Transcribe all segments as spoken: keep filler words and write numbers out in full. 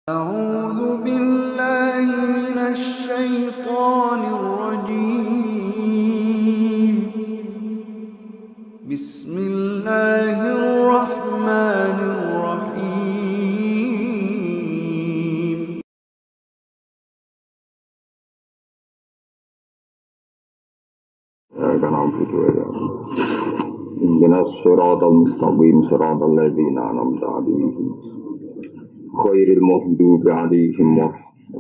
أعوذ بالله من الشيطان الرجيم بسم الله الرحمن الرحيم إن الصراط المستقيم صراط الذين أنعمت عليهم غير المغضوب عليهم ولا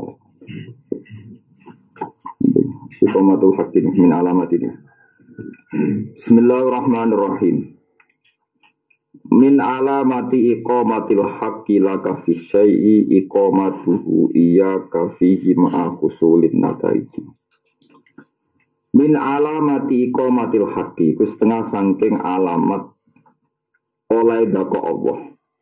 Iqamatul haqqin min alamatini. Bismillahirrahmanirrahim. Min alamati iqamatil haqqi laka fi syai'i iqamatuhu iyyaka fihi ma'a husulin nataiji. Min alamati iqamatil haqqi ku setengah sangking alamat oleh dako Allah.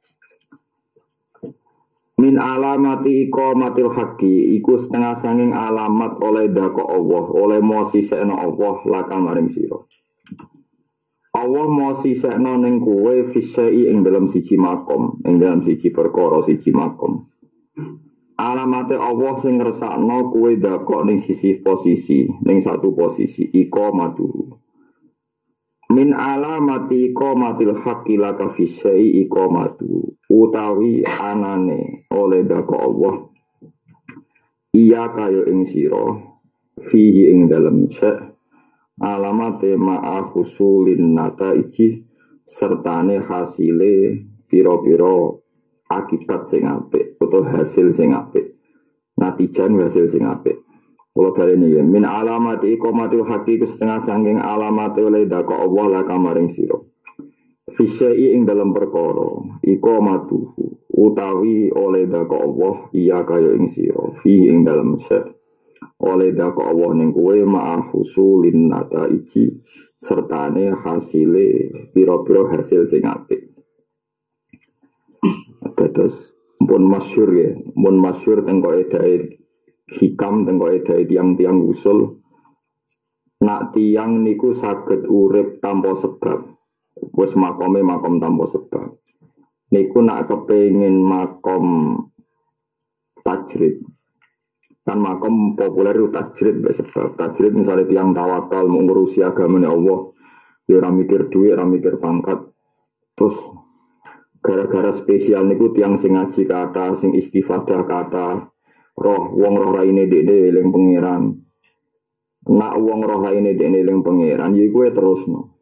Min alamati iqamatil haqqi iku setengah sanging alamat oleh dako Allah, oleh mosi sekno Allah laka maring sira. Allah mosi sekno ning kowe fisai ing dalam siji makom, ing dalam siji perkara siji makom. Alamate Allah sing ngersakno kowe dako ning sisi posisi, ning satu posisi iqamatu. Min alamati iqamatil haqqi laka fisai iqamatu utawi anane oleh dako Allah iya kaya ing sira fihi ing dalem syek alamate ma'a husulin nataiji sertane hasile pira-pira akibat sing apik utawa hasil sing apik natijan hasil sing apik. Kalau dari ini ya, min alamat iqamatil haqqi setengah sangking alamat oleh dako Allah la kamaring siro. Fisyai ing dalam perkara iqamatuhu utawi oleh dako Allah iya kaya ing siro. Fi ing dalam syek oleh dako Allah ning kowe ma'a husulin nataiji sertane hasile pira-pira hasil sing apik. Terus pun masyhur ya, pun masyhur teng kaidah hikam tengko edai tiang-tiang usul nak tiang niku saged urip tanpa sebab wis makome makom tanpa sebab niku nak kepengin makom tajrid kan makom populer itu tajrid be sebab tajrid misalnya tiang tawakal mengurusi agamane Allah ya ora mikir duit ora mikir pangkat terus gara-gara spesial niku tiang sing ngaji kata sing istifadah kata roh wong roh raine dekne eling pangeran. Nak wong roh raine dekne eling pangeran ya kuwi terusno.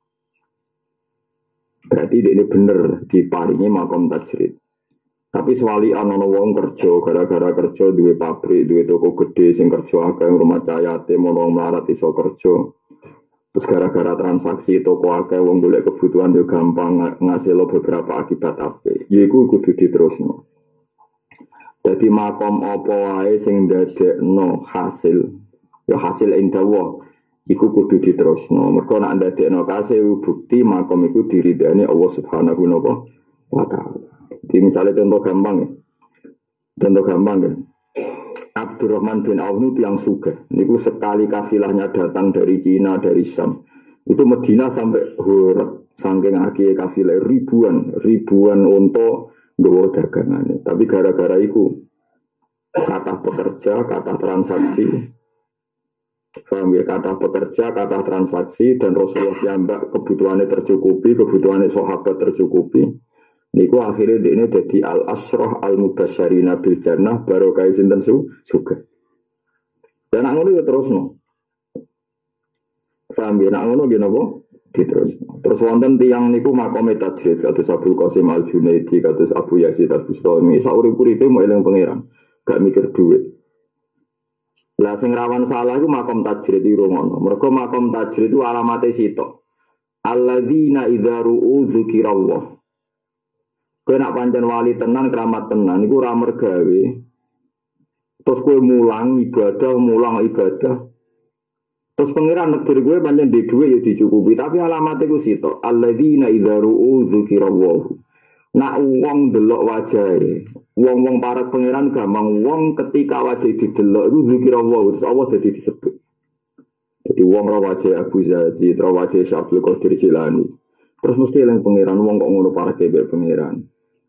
Berarti dekne bener diparingi makom tajrid. Tapi sewali ana wong kerja gara-gara kerja duwe pabrik, duwe toko gede sing kerja akeh rumah cayate mono melarat iso kerja. Terus gara-gara transaksi toko akeh wong golek kebutuhan yo gampang ngasilo beberapa akibat apik. Ya iku kudu diterusno. Jadi makom apa wae sing ndadekno hasil ya hasil indawa iku kudu diterusno. Mergo nek ndadekno kasil bukti makom iku diridani Allah Subhanahu wa taala. Di misalnya contoh gampang ya. Contoh gampang ya. Abdurrahman bin Auf itu yang sugih. Niku sekali kafilahnya datang dari Cina, dari Syam. Itu Medina sampai hurat saking akeh kafilah ribuan, ribuan unta nggawa dagangane. Tapi gara-gara itu kata pekerja, kata transaksi, paham ya, kata pekerja, kata transaksi dan Rasulullah yang kebutuhannya tercukupi, kebutuhannya sahabat tercukupi. Niku akhirnya ini jadi al-asroh al-mubasyarina bil jannah barokah sinten suga. Dan nak ngono ya terus no. Paham ya, nak ngono gini apa? Terus, terus wonten tiang niku makome tajrid kados Abdul Qasim Al Junaidi kados Abu Yazid Al Bustami saurip-uripe mau eling pangeran gak mikir duit. Lah sing rawan salah iku makom tajrid iki ngono. Mergo makom tajrid itu alamate sitok. Alladzina idza ru'u dzikrallah. Kowe nak pancen wali tenan keramat tenan iku ora mergawe. Terus kowe mulang ibadah, mulang ibadah. Terus pangeran negeri gue pancen di duit ya dicukupi, tapi alamatnya gue situ. Alladzina idza ru'u dzikrallah. Nak wong delok wajahe, wong-wong para pangeran gampang wong ketika wajah didelok itu dzikrallah, terus Allah jadi disebut. Jadi wong ra wajah Abu Yazid, ra wajah Syabdul Qadir Jilani. Terus mesti eling pangeran wong kok ngono para kebek pangeran.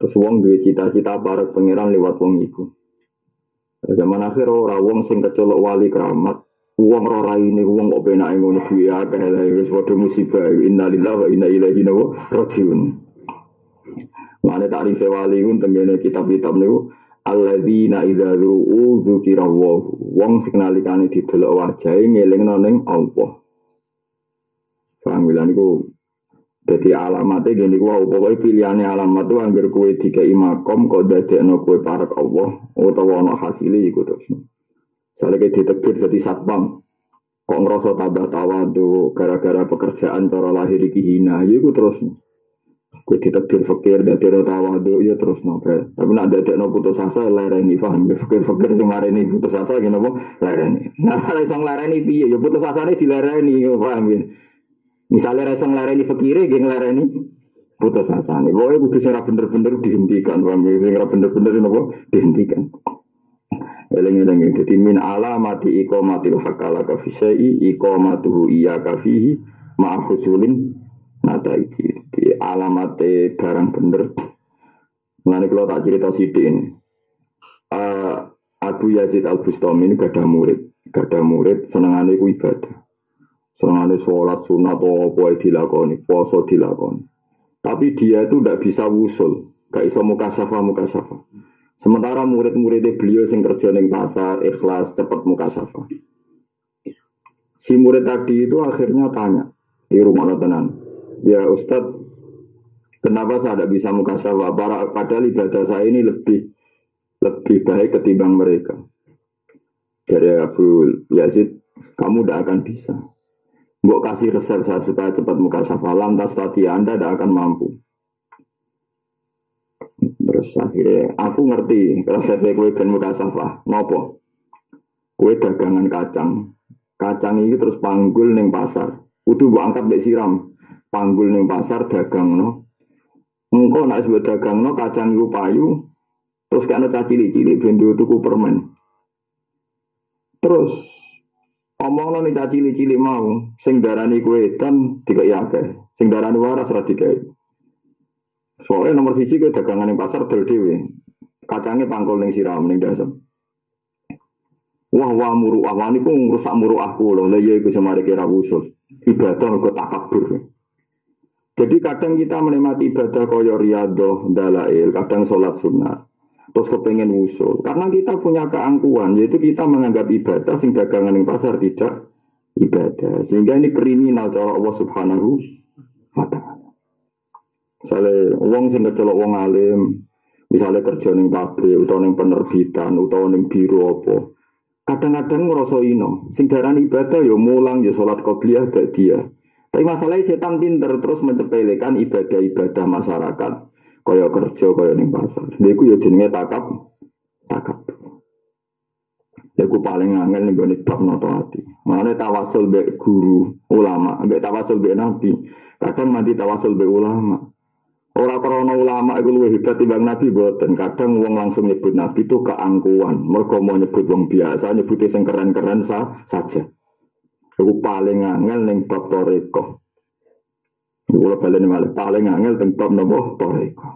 Terus wong duwe cita-cita parek pangeran lewat wong iku. Zaman akhir ora wong sing kecolok wali keramat. Wong ora raine wong kok penake ngono duwe akeh lha wis padha musibah. Innalillahi wa inna ilaihi raji'un. Mane takrife wali ku tengene kitab-kitab niku alladzina idza ru'u dzikrawah. Wong sing nalikane didelok wajahe ngelingno ning Allah. Panggilan niku dadi alamate ngene ku wae pokoke pilihane alamat ku anggere kowe dikai makom kok dadekno kowe parek Allah utawa ana hasile iku terus. Saleke ditegur dadi satpam kok ngrasa tambah tawadu gara-gara pekerjaan cara lahir iki hina iku terus. Kowe ditegur fakir dadi tawadu ya terus nopo. Tapi nek dadekno putus asa lereni paham fakir-fakir sing mareni putus asa ngene apa lereni. Nah nek sing lereni piye ya putus asane dilereni paham ya. Misalnya rasa ngelareni fakire, dia ngelareni putus asa nih. Pokoknya kudu sing bener-bener dihentikan, paham ya? Sing bener-bener apa dihentikan. Eling-eling dadi min alamati iqamatil hakala ka fi syai iqamatuhu iyyaka fihi ma'husulin nata iki. Di alamate barang bener. Mulane kalau tak cerita sithik ini. Uh, Abu Yazid Al-Bustami ini gadah murid, gadah murid senengane ku ibadah. Senangane sholat sunat atau apa dilakoni, poso dilakoni. Tapi dia itu tidak bisa wusul, gak bisa mukasyafah mukasyafah. Sementara murid-muridnya beliau sing kerja ning pasar ikhlas cepat mukasyafah. Si murid tadi itu akhirnya tanya di rumah tenan, ya Ustadz, kenapa saya tidak bisa mukasyafah? Padahal ibadah saya ini lebih lebih baik ketimbang mereka. Dari Abu Yazid, kamu tidak akan bisa. Mbok kasih resep saya supaya cepat mukasyafah, lantas tadi Anda tidak akan mampu. Terus akhirnya aku ngerti resepnya kowe ben mukasyafah. Nopo? Kowe dagangan kacang. Kacang ini terus panggul ning pasar. Kudu mbok angkat mbek siram. Panggul ning pasar dagangno. Engko nek wis dagangno kacang iku payu, terus kena cacili-cili ben tuku permen. Terus omongno nek cacili-cili mau, sing darani kowe edan dikek akeh, sing darani waras ora dikek. Soalnya nomor siji kowe dagangan ning pasar dol dhewe. Kacange pangkul ning siram ning dasem. Wah wah muru awani ku ngrusak muru aku lho. Lah iya iku semari kira usul. Ibadah kok takabur. Jadi kadang kita menikmati ibadah kaya riyadhah, dalail, kadang sholat sunat. Terus kepengen usul. Karena kita punya keangkuhan, yaitu kita menganggap ibadah sing dagangan ning pasar tidak ibadah. Sehingga ini kriminal cara Allah Subhanahu wa taala. Misalnya wong sing kecelok wong alim, misalnya kerja ning pabrik utawa ning penerbitan utawa ning biro apa. Kadang-kadang ngerasa ino, sing darani ibadah ya mulang ya salat qobliyah ba'diyah. Tapi masalahnya setan pinter terus mencepelekan ibadah-ibadah masyarakat. Kaya kerja kaya ning pasar. Niku ya jenenge takab takab. Iku paling angel ning gone bab noto ati. Mane tawasul mbek guru, ulama, mbek tawasul mbek nabi. Kadang mati tawasul mbek ulama. Ora krana ulama iku luwih hebat timbang nabi boten. Kadang wong langsung nyebut nabi itu keangkuhan. Mergo mau nyebut wong biasa, nyebuti sing keren-keren sa saja. Iku paling angel ning bab toreko. Kalau balen malah paling angel tentang nopo toreko.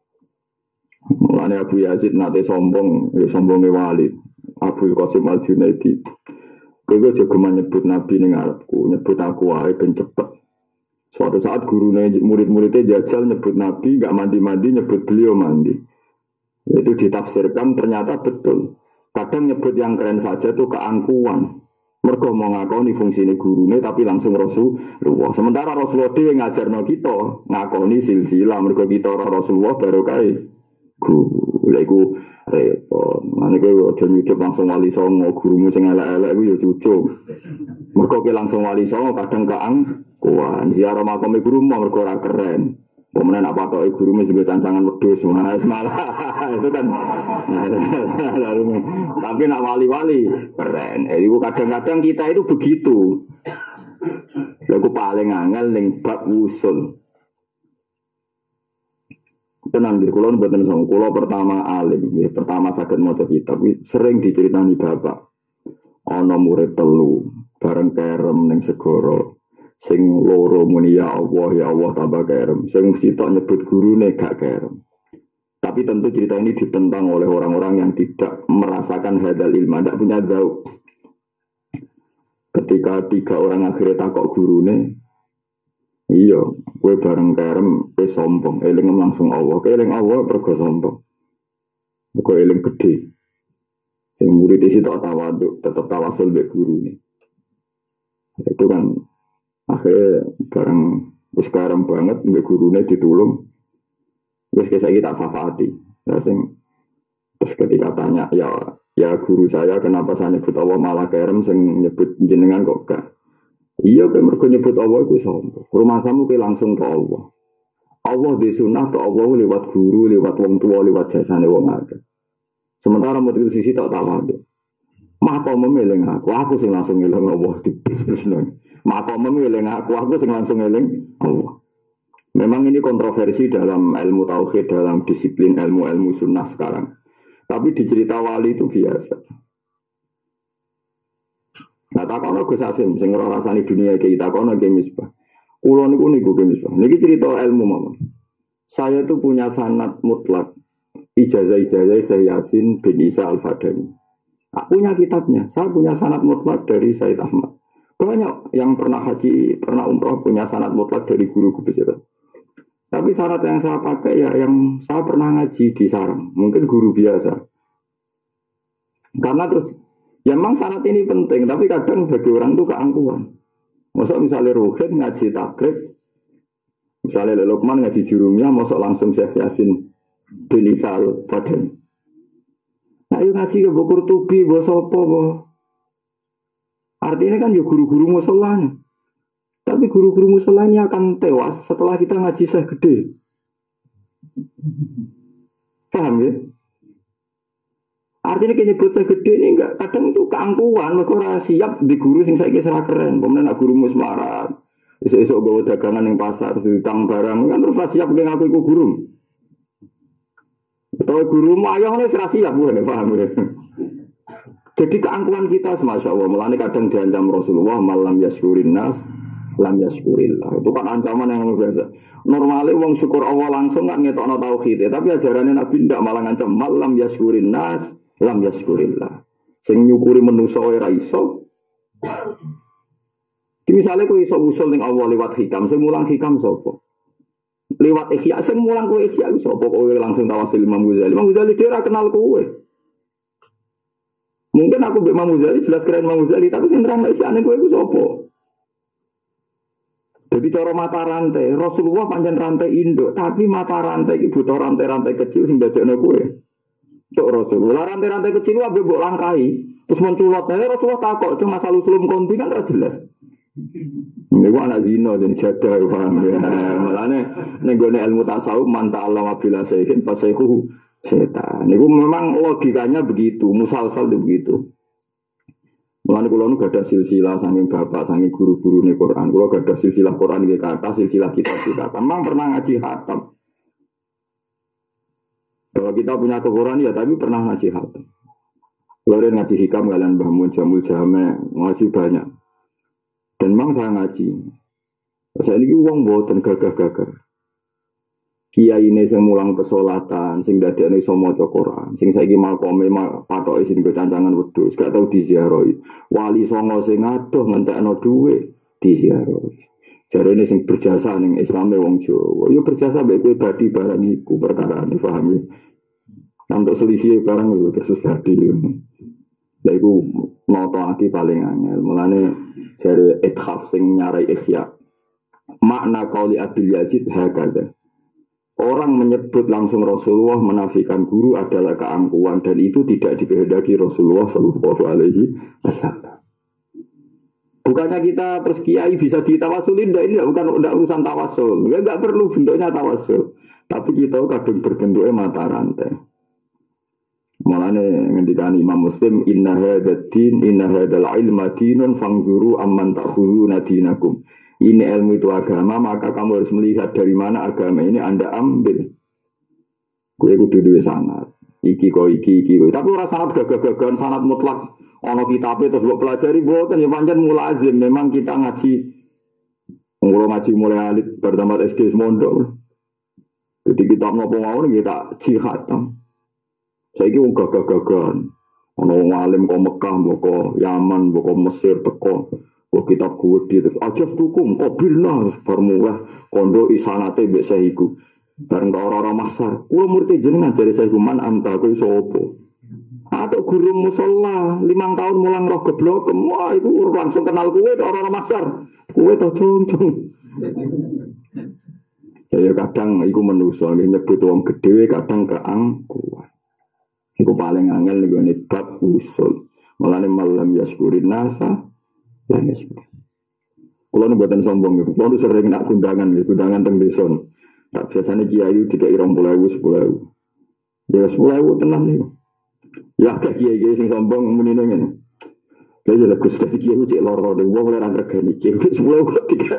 Mulane Abu Yazid nate sombong, ya sombonge wali. Abu Qasim Al-Junaidi. Kowe juga menyebut nabi ning ngarepku, nyebut aku wae ben cepet. Suatu saat gurune murid-muridnya jajal nyebut nabi, enggak mandi-mandi nyebut beliau mandi. Itu ditafsirkan ternyata betul. Kadang nyebut yang keren saja itu keangkuhan. Mergo mau ngakoni fungsine gurune tapi langsung Rasulullah. Sementara Rasulullah dhewe ngajarno kita ngakoni silsilah mergo kita ora Rasulullah baru kae guru. Lha iku repot. Mane kowe aja nyucup langsung wali songo, gurumu sing elek-elek iku ya cucup. Mergo kowe langsung wali songo kadang keangkuhan. Ziarah makame guru mergo ora keren. Pemenang apa kok guru mesti tantangan wedhus malah itu kan tapi nak wali-wali keren. Eh, itu kadang-kadang kita itu begitu. Lagu paling angel ning bab usul. Tenang di kulon mboten song kula pertama alim, ya, pertama saged maca kitab sering diceritani bapak. Ana murid telu bareng kerem ning segara. Sing loro muni ya Allah ya Allah tambah kerem. Sing sitok nyebut gurune gak kerem. Tapi tentu cerita ini ditentang oleh orang-orang yang tidak merasakan hadal ilmu, tidak punya zauk. Ketika tiga orang akhirnya takok gurune, iya, gue bareng kerem, gue sombong, eling langsung Allah, eling Allah pergo sombong, gue eling gede. Yang murid isi tak tawaduk, tetap tawasul be gurune. Itu kan akhirnya bareng wis karem banget, be gurune ditulung, wis kisah kita syafaati. Terus ketika tanya, ya ya guru saya kenapa saya nyebut Allah malah kerem sing nyebut jenengan kok gak? Iya kan mergo nyebut Allah itu sombong. Rumah samu ke langsung ke Allah. Allah di sunnah ke Allah lewat guru, lewat wong tua, lewat jasane wong akeh. Sementara murid sisi tak tahu. Maka memilih aku, aku sing langsung eling Allah di bisnisnya. Maka memilih aku, aku sing langsung eling Allah. Memang ini kontroversi dalam ilmu tauhid, dalam disiplin ilmu-ilmu sunnah sekarang. Tapi di cerita wali itu biasa. Nah, takono Gus Asim sing ora rasani dunia iki takono Ki Misbah. Kulo niku niku Ki Misbah. Niki cerita ilmu mawon. Saya itu punya sanad mutlak ijazah-ijazah Syekh Yasin bin Isa Al-Fadani. Aku punya kitabnya. Saya punya sanad mutlak dari Said Ahmad. Banyak yang pernah haji, pernah umroh punya sanad mutlak dari guru-guru besar. Tapi syarat yang saya pakai ya yang saya pernah ngaji di sarang, mungkin guru biasa. Karena terus, ya memang syarat ini penting, tapi kadang bagi orang itu keangkuhan. Masuk misalnya Ruhin ngaji takrib, misalnya Lukman ngaji jurumnya, masuk langsung Syekh Yasin bin Isa Al-Fadani. Nah, yuk ngaji ke Bukur Tubi, Bosopo, bo. Artinya kan ya guru-guru musolanya. Tapi guru-guru musola ini akan tewas setelah kita ngaji Syekh gede. Paham ya? Artinya kayak nyebut Syekh gede ini enggak, kadang itu keangkuhan, mereka ora siap di guru sing saiki serah keren. Kemudian nak guru musmarat, esok-esok bawa dagangan yang pasar, ditang barang, kan terus siap dengan aku ikut guru. Atau guru ayah ini serah siap, bukan paham ya? Jadi keangkuhan kita, Masya Allah, melani kadang diancam Rasulullah, malam yaskurin nas, lam yaskurillah. Itu kan ancaman yang luar biasa. Normalnya wong syukur Allah langsung kan ngetokno tauhid, tapi ajarannya Nabi ndak malah ngancam malam yaskurin nas lam yaskurillah. Sing nyukuri manusa ora iso. Ki misale kowe iso usul ning Allah lewat hikam, sing mulang hikam sapa? Lewat ihya, sing mulang kowe ihya iso sapa kowe langsung tawasul Imam Ghazali. Imam Ghazali dia ora kenal kowe. Mungkin aku mbek Imam Ghazali jelas keren Imam Ghazali, tapi sing nerang ihya ning kowe iku sapa? Jadi cara mata rantai, Rasulullah panjang rantai induk, tapi mata rantai itu butuh rantai-rantai kecil sing dadekno kowe. Cok Rasulullah rantai-rantai kecil wae mbok langkai, terus menculot. Nah, Rasulullah takok cuma asal usulum konti kan ora jelas. Niku anak zina dan jadah paham ya. Malane ning gone ilmu tasawuf man ta'allama bila sayyin fa sayhu setan. Niku memang logikanya begitu, musalsal itu begitu. Mulane kula nu gadah silsilah saking bapak, saking guru-guru ning Quran. Kula gadah silsilah Quran iki kata silsilah kitab kita. Memang pernah ngaji khatam. Kalau kita punya Quran ya tapi pernah ngaji khatam. Kula ngaji hikam kalian Mbah Mun Jamul Jame, ngaji banyak. Dan memang saya ngaji. Saya ini wong mboten gagah-gagah. Kiai ini sing mulang pesolatan, sing dadekne iso maca Quran, sing saiki makome patoke sing cancangan wedhus, gak tau diziarahi. Wali songo sing adoh ngentekno dhuwit diziarahi. Jarene sing berjasa ning Islame wong Jawa, yo berjasa mbek kowe badi barang iku perkarane paham ya. Untuk selisih barang itu terus badi. Lha iku noto aki paling angel. Mulane jare ithaf sing nyarai ihya. Makna qauli Abdul Yazid hakada. Orang menyebut langsung Rasulullah menafikan guru adalah keangkuhan dan itu tidak dikehendaki Rasulullah Shallallahu Alaihi Wasallam. Bukannya kita terus kiai bisa ditawasulin, enggak, ini bukan enggak urusan tawasul, enggak, enggak perlu bentuknya tawasul. Tapi kita kadang berbentuknya mata rantai. Mulane ngendikan Imam Muslim, inna hadzal din inna hadzal ilma dinun fangzuru amman ta'khuduna dinakum. Ini ilmu itu agama, maka kamu harus melihat dari mana agama ini Anda ambil. Gue kudu duwe sanad. Iki kok iki iki. Tapi ora sanad gagah-gagahan, sanad mutlak. Ana kitabe terus mbok pelajari mboten ya pancen mulazim. Memang kita ngaji. Ngulo ngaji mulai alit bertambah S D mondok. Jadi kita nopo mau kita jihad. Saiki wong gagah-gagahan. Ana wong alim kok Mekah, kok Yaman, kok Mesir teko. Kok kitab gede terus aja tukum kok bilna formula kondo isanate mbek sahiku. Bareng ora-ora masar. Kulo murti jenengan dari sahiku man anta kuwi sapa? Atau guru musola limang tahun mulang roh geblok, wah itu langsung kenal kue orang-orang masar, kue tau cung-cung. Ya kadang iku menuso nyebut wong gede, kadang keangkuhan. Iku paling angel nih gue bab usul. Malane malam yaskurin nasa, lah yaskur. Kalau nih buatan sombong gitu, kalau sering nak kundangan gitu, kundangan teng deson. Tak biasanya kiai tiga irong pulau sepuluh. Ya sepuluh tenang nih. Ya kayak kiai-kiai sing sombong muni ngene. Lah ya Gus tapi kiai cek loro de wong ora regani kiai wis mulai tiga.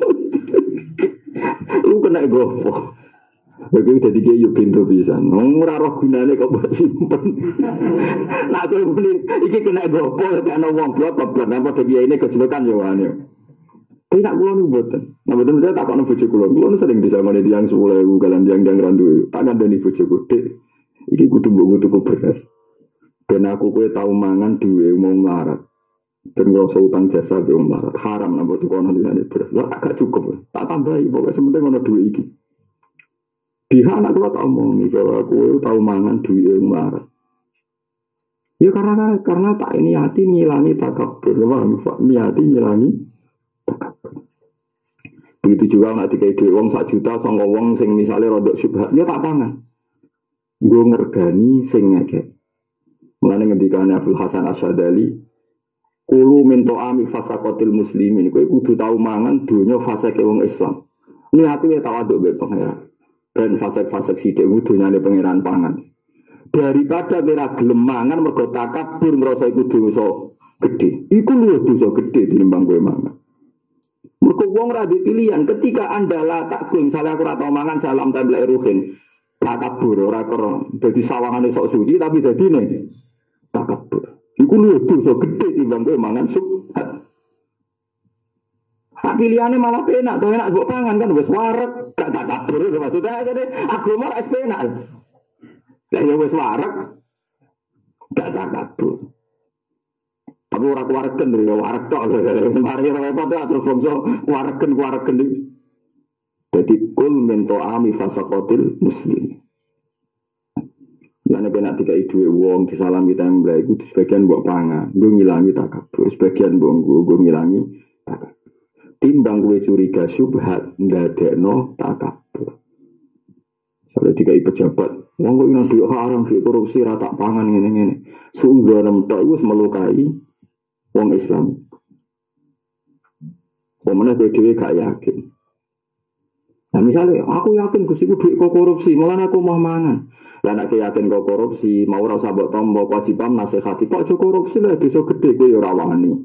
Lu kena gopo. Begitu dadi kiai yo pintu pisan. Ora roh gunane kok mbok simpen. Nah aku muni iki kena gopo nek ana wong blok blok napa de kiai ini kejelekan yo ane. Tapi nak kula niku mboten. Nah mboten saya takon bojo kula. Kula sering disangoni tiyang sepuluh ribu kalian tiyang-tiyang randu. Tak ngandani bojoku, Dik. Iki kudu mbok tuku beras. Ben aku kowe tau mangan duwe mau melarat. Ben ngrasa utang jasa ke melarat. Haram napa tuku ana liyane beras. Lah agak cukup. Tak tambahi pokoke sementing ana duwe iki. Diha anak kula tak omong iki kowe tau mangan duwe melarat. Ya karena karena tak ini hati ngilangi takabur. Niati ngilangi takabur. Begitu juga nek dikai dhuwit wong sak juta sanga wong sing misale rodok syubhat ya tak pangan. Nggo ngergani sing ngekek. Mulane ngendikane Abdul Hasan Asyadali, kulo minto ami fasakotil muslimin, kowe kudu tau mangan donya fasake wong Islam. Niate tawaduk mbek pangeran. Ben fasek-fasek sithik donyane pangeran pangan. Daripada kira gelem mangan mergo takabur ngrasa iku dosa gedhe. Iku luwih dosa gedhe tinimbang kowe mangan. Mergo wong ra pilihan ketika Anda lah takgung, misalnya aku ora tau mangan salam templek ruhin. Takabur ora karo dadi sawangane sok suci tapi dadine takabur. Iku lho dosa gedhe timbang kowe mangan subhat. Hak pilihane malah penak, to enak mbok pangan kan wis wareg, gak takabur maksudnya jadi agama wis penak. Lah ya wis wareg gak takabur. Tapi ora kuwaregen lho, wareg tok. Mari repot terus bangsa waregen-waregen iki. Dadi kul mento ami fasaqatil muslim. Lan nek nek dikai duwe wong disalami temblek iku sebagian mbok pangan, nggo ngilangi takabur, sebagian mbok nggo ngilangi takabur. Timbang kowe curiga syubhat ndadekno takabur. Soale dikai pejabat, wong kok ino duwe haram duwe korupsi ra tak pangan ngene-ngene. Suudon tok wis melukai wong Islam. Pemene dhewe gak yakin. Nah misalnya, aku yakin Gus iku duit kok korupsi, malah aku mau mangan. Lah nek yakin kok korupsi, mau ora usah mbok tampa kewajiban nasihati, kok aja korupsi lah dosa gedhe kowe ora wani.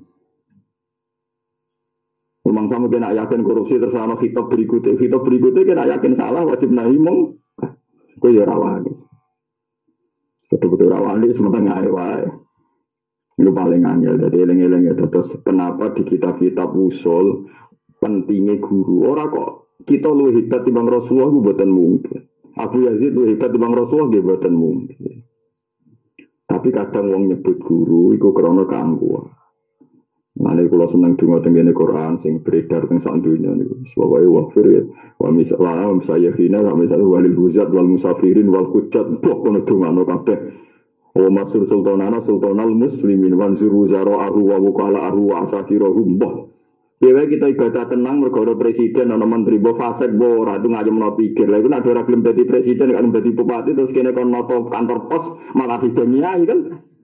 Memang sama kena yakin korupsi terus ana kitab berikutnya, kitab berikutnya kena yakin salah wajib nahi mong. Kowe ora wani. Betul-betul ora wani sementara ae wae. Itu paling angel dadi eling-eling ya terus kenapa di kitab-kitab usul pentingnya guru. Ora kok kita lu hebat timbang Rasulullah itu buatan mungkin. Abu Yazid lu hebat timbang Rasulullah itu buatan mungkin. Tapi kadang wong nyebut guru itu karena keangkuhan. Nah, kalau senang dengar tentang Quran, sing beredar tentang sak dunia ni, sebab itu wafir ya. Wa misalnya, misalnya hina, misalnya walil huzat, wal musafirin, wal hujat, buat kono dengar no kabeh. Wa masur sultanana sultanal muslimin, wansur wuzaro ahu wa wukala ahu wa asakirahu mbah. Dewa kita ibadah tenang mergo presiden ana menteri bo fasek bo ora itu ngayemno pikir. Lah iku nek ora gelem dadi presiden nek dadi bupati terus kene kon noto kantor pos malah didunyai kan.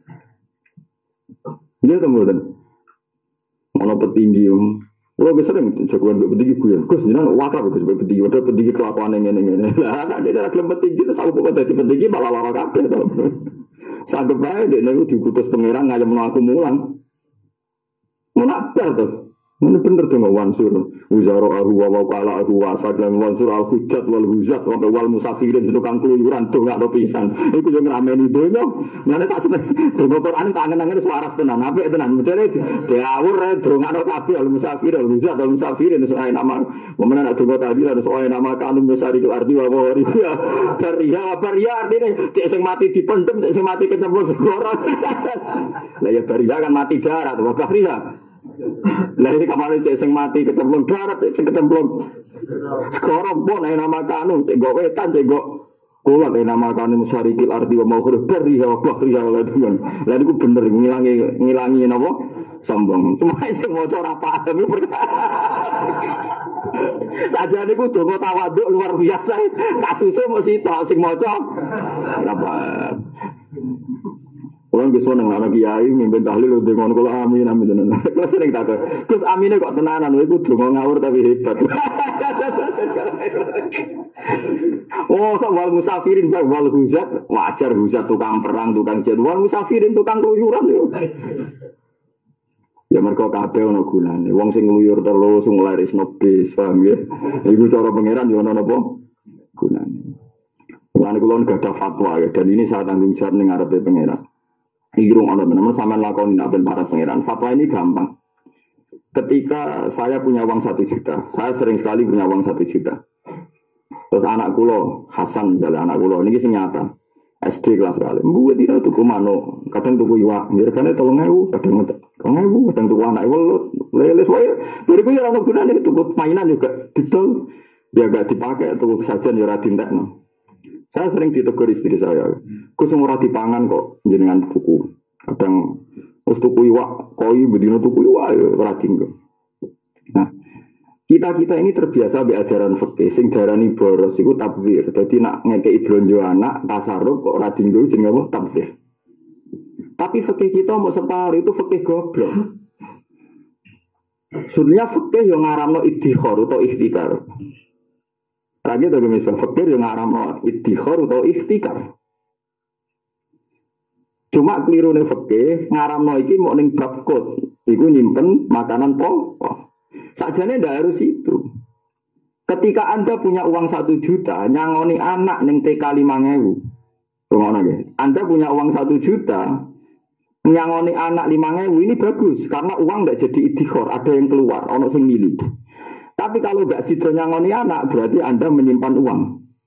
Iya teman-teman. Ono petinggi om. Kulo wis sering jagoan petinggi guyon. Gus jenengan wakrab Gus petinggi, wadah petinggi kelakuane ngene-ngene. Lah nek nek gelem petinggi terus aku kok dadi petinggi malah lara kabeh to. Saged bae nek niku dikutus pangeran ngayemno aku mulang. Munakbar to. Ini bener tuh wansur uzaro ahu wa wakala ahu wasad dan wansur al hujat wal huzat sampai wal musafirin itu kan keluyuran tuh nggak ada pisan. Itu yang ngeramein itu nya. Mana tak seneng. Tuh Quran tangan-tangan itu suara tenan. Apa tenan? Modele diawur terus nggak ada kabeh al musafir al huzat al musafirin soal nama. Mana nak tunggu tadi ada soal nama kanun besar itu arti wa wari. Baria baria artinya cek sing mati dipendem cek sing mati kecemplung segoro. Lah ya baria kan mati darat wa baria. Lah iki kamane cek sing mati kecemplung darat, cek kecemplung sekarang pun ae nama kanu, cek go wetan, cek go kula ae nama kanu musarikil arti wa maukhur beri wa bahriya wa ladun. Lah niku bener ngilangi ngilangi napa? Sombong. Cuma sing maca ora paham saja niku donga tawaduk luar biasa. Kasusé mesti tok sing maca ora paham. Orang bisa nang anak kiai mimpin tahlil udah ngono kalau amin amin tenan. Kalau sering takut, terus aminnya kok tenanan, itu cuma ngawur tapi hebat. Oh, so wal musafirin bang wal huzat, wajar huzat tukang perang, tukang jihad, wal musafirin tukang keluyuran yo. Ya mereka kabeh ono gunane. Wong sing ngluyur terus mulai risno bis, paham ya? Iku cara pangeran yo ono napa? Gunane. Lan kula gak ada fatwa ya, dan ini saya tanggung jawab ning ngarepe pangeran. Irung ono teman sampean lakoni nak ben para pangeran. Fatwa ini gampang. Ketika saya punya uang satu juta, saya sering sekali punya uang satu juta. Terus anak kulo Hasan misalnya anak kulo ini sing nyata S D kelas kali. Mbuh tidak tuku mano, kadang tuku iwak, regane tolong ewu, kadang tolong ewu, kadang tuku anak welut, leles wae. Bariku ya ono gunane tuku mainan juga didol, dia gak dipakai tuku sajian ya ora dintekno. Saya sering ditegur istri saya, aku semua dipangan kok jenengan tuku. Kadang us tuku iwak, koi bedino tuku iwak ora tinggal. Nah, kita-kita ini terbiasa be ajaran fikih sing darani boros iku tabdzir. Dadi nak ngekeki blonjo anak tasarruf kok ora tinggal jenenge apa tabdzir. Tapi fikih kita mau separuh itu fikih goblok. Sebenarnya fikih yo ngaramno iddikhar atau ikhtikar. Lagi tu misal fakir yang ngaram iddikhar atau ikhtikar. Cuma keliru nih fakir ngaram iki mau ning bab kot, iku nyimpen makanan pokok. Sajane ndak harus itu. Ketika Anda punya uang satu juta, nyangoni anak ning T K lima ribu. Ngono nggih. Anda punya uang satu juta, nyangoni anak lima ribu ini bagus karena uang ndak jadi iddikhar, ada yang keluar, ono sing milih. Tapi kalau gak sido nyangoni anak, berarti Anda menyimpan uang.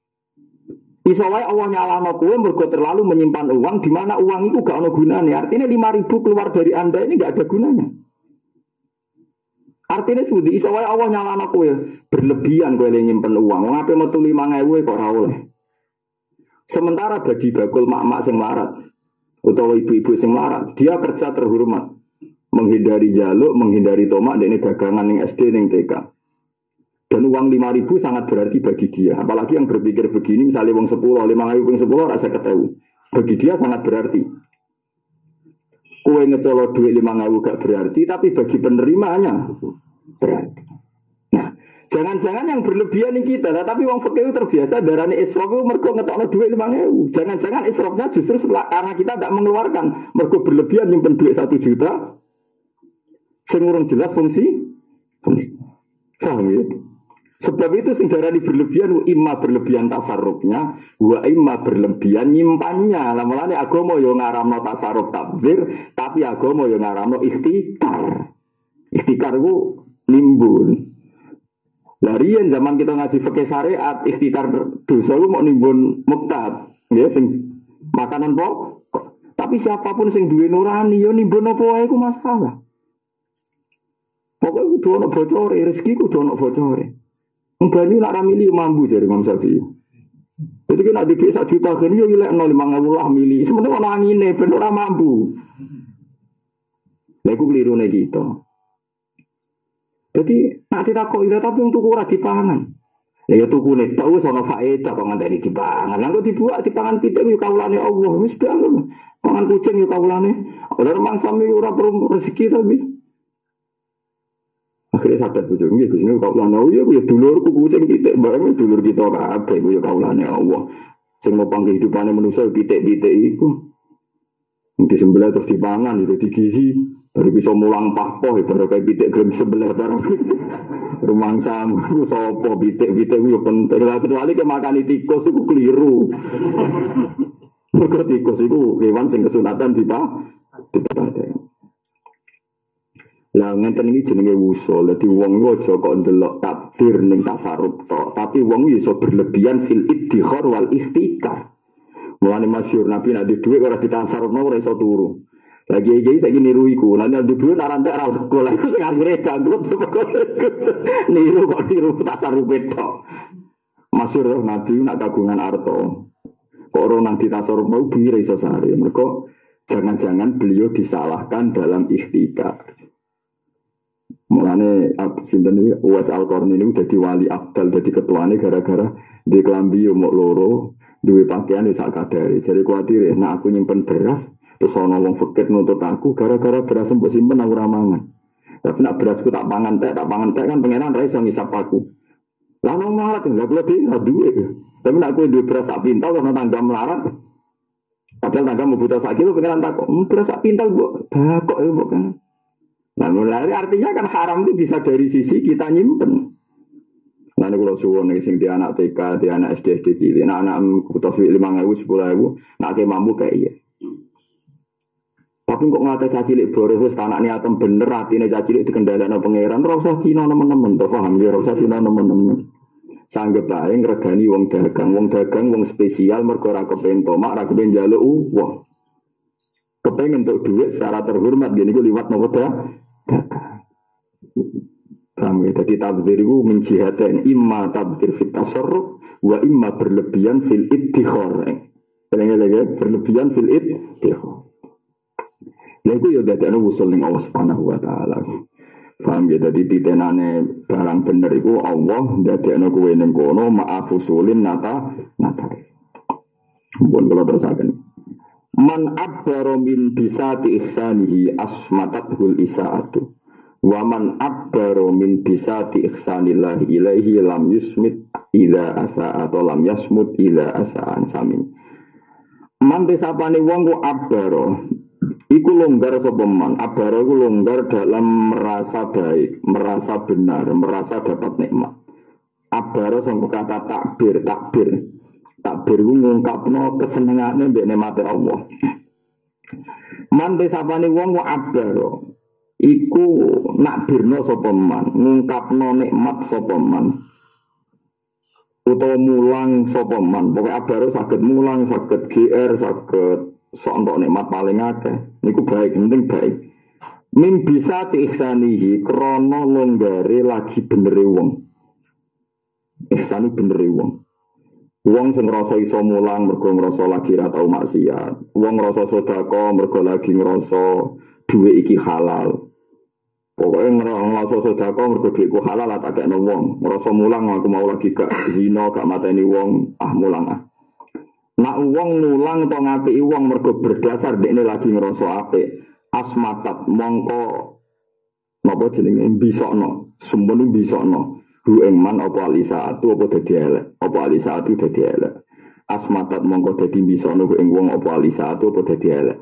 Iso wae Allah nyalano kowe mergo terlalu menyimpan uang di mana uang itu gak ono gunane. Artinya lima ribu keluar dari Anda ini gak ada gunanya. Artinya sudah iso wae Allah nyalano kowe berlebihan kowe nyimpen uang. Wong ape metu lima ribu kok ora oleh. Sementara bagi bakul mak-mak sing larat utawa ibu-ibu sing larat, dia kerja terhormat. Menghindari jaluk, menghindari tomak, ini dagangan ning S D ning T K. Dan uang lima ribu sangat berarti bagi dia. Apalagi yang berpikir begini, misalnya uang sepuluh, lima ribu, uang sepuluh, rasa ketemu. Bagi dia sangat berarti. Kue ngecolok duit lima ribu gak berarti, tapi bagi penerimanya berarti. Nah, jangan-jangan yang berlebihan ini kita, tapi uang fakir terbiasa, darahnya israf itu mergo ngetolok duit lima ribu. Jangan-jangan israfnya justru setelah, karena kita tidak mengeluarkan. Mergo berlebihan nyimpen duit satu juta, sengurung jelas fungsi. Fungsi. Paham ya? Sebab itu singgarani berlebihan imma berlebihan tasarrufnya wa imma berlebihan nyimpannya. Lama-lama agama yo ngaramno tasarruf tabdzir, tapi agama yo ngaramno ikhtikar. Ikhtikar ku nimbun. Larian zaman kita ngaji fikih syariat, ikhtikar dosa ku mau nimbun muktab, ya sing makanan pokok. Tapi siapapun sing duwe nurani yo nimbun apa wae ku masalah. Pokoknya kudu ana bocore, rezeki kudu ana bocore. Banyu nak ramili mampu jadi Imam Syafi'i. Jadi kan ada duit satu juta kan yo ilek nol lima ribu lah mili. Sebenarnya ono angine ben ora mampu. Lha iku klirune kita. Jadi nak ditakok ira tapi untuk ora dipangan. Lah ya tukune tok wis ana faedah kok ngenteni dipangan. Lah kok dibuat dipangan pitik yo kawulane Allah. Wis bangun. Pangan kucing yo kawulane. Ora mangsa ora perlu rezeki tapi akhirnya sadar bujung gitu, ini kau lana, oh iya, ya dulur kucing pitik, barangnya dulur kita kabeh, ya kau lana Allah. Sing mau panggil hidupannya manusia pitik-pitik itu, disembelih terus dipangan, itu digizi, Dari bisa mulang pahpoh baru kayak pitik gelem sebelah barang. Rumangsa ku sapa pitik-pitik yo penting. Lah kecuali ke makani tikus iku keliru. Mergo tikus iku kewan sing kesunatan dipa dipateni. Lah ngenten iki jenenge wusul. Dadi wong aja kok ndelok takdir ning tasarruf tok, tapi wong iso berlebihan fil iddikhar wal ihtikar. Mulane masyhur Nabi nek duwe ora ditasarrufno ora iso turu. Lagi iki saiki niru iku, lan nek duwe ora rantek ora sekolah iku sing akhire ganggu. Niru kok niru tasarruf tok. Masyhur Nabi nak kagungan arto. Kok ora nang ditasarruf mau bire iso sare. Mergo jangan-jangan beliau disalahkan dalam ihtikar. Mulane sinten iki Uwais Al-Qarni niku dadi wali abdal, dadi ketuane gara-gara di klambi yo mok loro, duwe pakaian wis sak kadare. Jadi kuwatir nek aku nyimpen beras, terus ana wong fakir nuntut aku gara-gara beras mbok simpen aku ora mangan. Tapi nek berasku tak pangan tek, tak pangan tek kan pengenan ra iso ngisap aku. Lah nang melarat lha kula dhewe ora duwe. Tapi nek aku duwe beras sak pintal ana tangga melarat. Padahal tangga mbutuh sak kilo pengenan takok, beras sak pintal mbok bakok ya mbok kan. Nah, mulai artinya kan haram itu bisa dari sisi kita nyimpen. Nah, kalau suwon nih sing di anak T K, di anak S D S D cilik, nah anak kutos lima ribu, sepuluh ribu, nak ke mampu kayak iya. Tapi kok ngata cacilik boros, anak niatem bener, hati nih cacilik dikendalikan pangeran, rasa Cina teman-teman, tuh paham ya, rasa Cina teman-teman. Sanggep lain regani wong dagang, wong dagang, wong spesial, mergo ra kepen tomak, ra kepen njaluk uwah. Kepengen untuk duit secara terhormat, gini gue liwat nopo dah. Kami tadi tabdir itu menjihadkan imma tabdir fit tasarruf wa imma berlebihan fil iddikhar. Paling lagi berlebihan fil iddikhar. Lha iku yo dadekno wusul ning Allah Subhanahu wa taala. Paham ya, tadi titenane barang bener iku Allah dadekno kowe ning kono maaf usulin nata nata. Mun kula terusaken. Man abbaro min bisati ihsanihi asmatathul isaatu wa man abbaro min bisati ihsanillahi ilaihi lam yusmit ila asa atau lam yasmut ila asaan sami. Man desapane wong ku abbaro iku longgar sapa man. Abbaro iku longgar dalam merasa baik, merasa benar, merasa dapat nikmat. Abbaro sangka kata takbir, takbir takbir ku ngungkapno kesenengane mbek nikmate Allah. Man desapane wong ku abaro iku nakbirno sapa man, ngungkapno nikmat sapa man. Utawa mulang sapa man, pokoke abaro saged mulang, saged G R, saged sok entuk nikmat paling akeh. Niku baik, penting baik. Min bisa ihsanihi krana longgare lagi benere wong. Ihsani benere wong. Wong sing ngrasa iso mulang mergo ngrasa lagi ra tau maksiat. Wong ngrasa sedekah mergo lagi ngrasa dhuwit iki halal. Pokoke ngrasa sedekah mergo dhuwitku halal tak kakekno wong. Ngrasa mulang aku mau lagi gak zina, gak mateni wong, ah mulang ah. Nak wong mulang to ngapiki wong mergo berdasar dekne lagi ngrasa apik. Asmatat mongko napa jenenge bisokno, sumpene bisokno. Hu engman apa alisaatu apa dadi elek, apa alisaatu dadi elek. Asmatat mongko dadi bisono ing wong apa alisaatu apa dadi elek.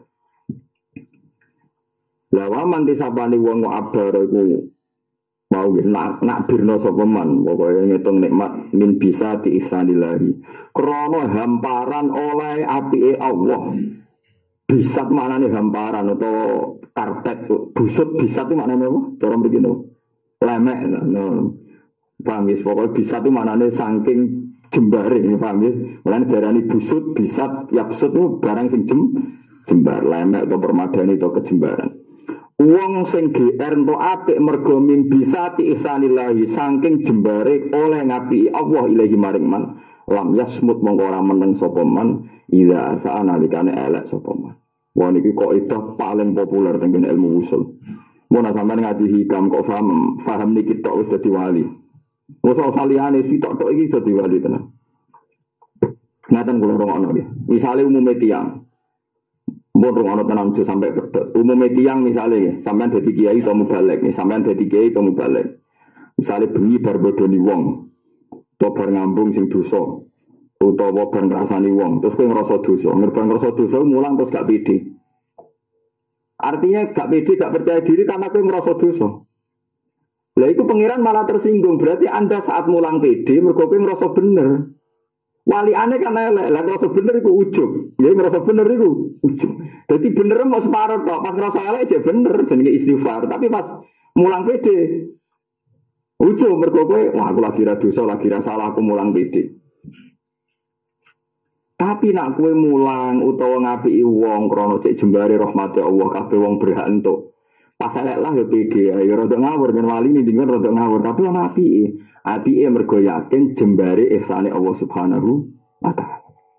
Lah waman disabani wong abdar iku mau nak nak birna sapa man, pokoke ngitung nikmat min bisa di ihsanillahi. Krana hamparan oleh apike Allah. Bisat maknane hamparan utawa karpet, busut bisat itu maknane apa? Cara mriki no. Lemek no. Paham ya, pokoknya bisa itu maknanya saking jembare, paham ya. Mulanya darani busut, bisat, yapsut itu barang sing jem, jembar, lemek atau permadani atau kejembaran. Uang sing G R untuk apik mergo min bisa ti ihsanillahi saking jembare oleh ngapi Allah ilahi maring man. Lam yasmut mongko ora meneng sapa man ida sa'analikane elek sapa man. Wah niki kok itu paling populer teng ilmu usul. Mun sampeyan ngaji hikam kok paham, paham niki tok wis dadi wali. Mosok saliyane sitok-tok iki iso diwali tenan. Ngaten kula rungokno nggih. Misale umume tiyang. Mun rungokno tenan aja sampai pedhot. Umume tiyang misale nggih, sampean dadi kiai utawa mubalek, nih sampean dadi kiai utawa mubalek. Misale bengi bar bodoni wong, utawa bar ngambung sing dosa, utawa bar ngrasani wong, terus kowe ngrasa dosa, ngerbang ngrasa dosa mulang terus gak pede. Artinya gak pede, gak percaya diri karena kowe ngerasa dosa. Lah itu pengiran malah tersinggung. Berarti Anda saat mulang pede mergo kowe ngerasa bener. Wali aneh kan elek, lah ngerasa bener iku ujug. Ya ngerasa bener iku ujug. Dadi bener mau separuh tok, pas ngerasa elek aja bener jenenge istighfar. Tapi pas mulang pede ujug mergo kowe wah aku lagi ra dosa, lagi ra salah aku mulang pede. Tapi nak kue mulang utawa ngapiki wong krana cek jembare rahmate Allah kabeh wong berhak entuk. Pas elek lah ya pede ya rada ngawur ben wali nindingan rada ngawur tapi ana apike. Apike mergo yakin jembare ihsane Allah Subhanahu wa taala.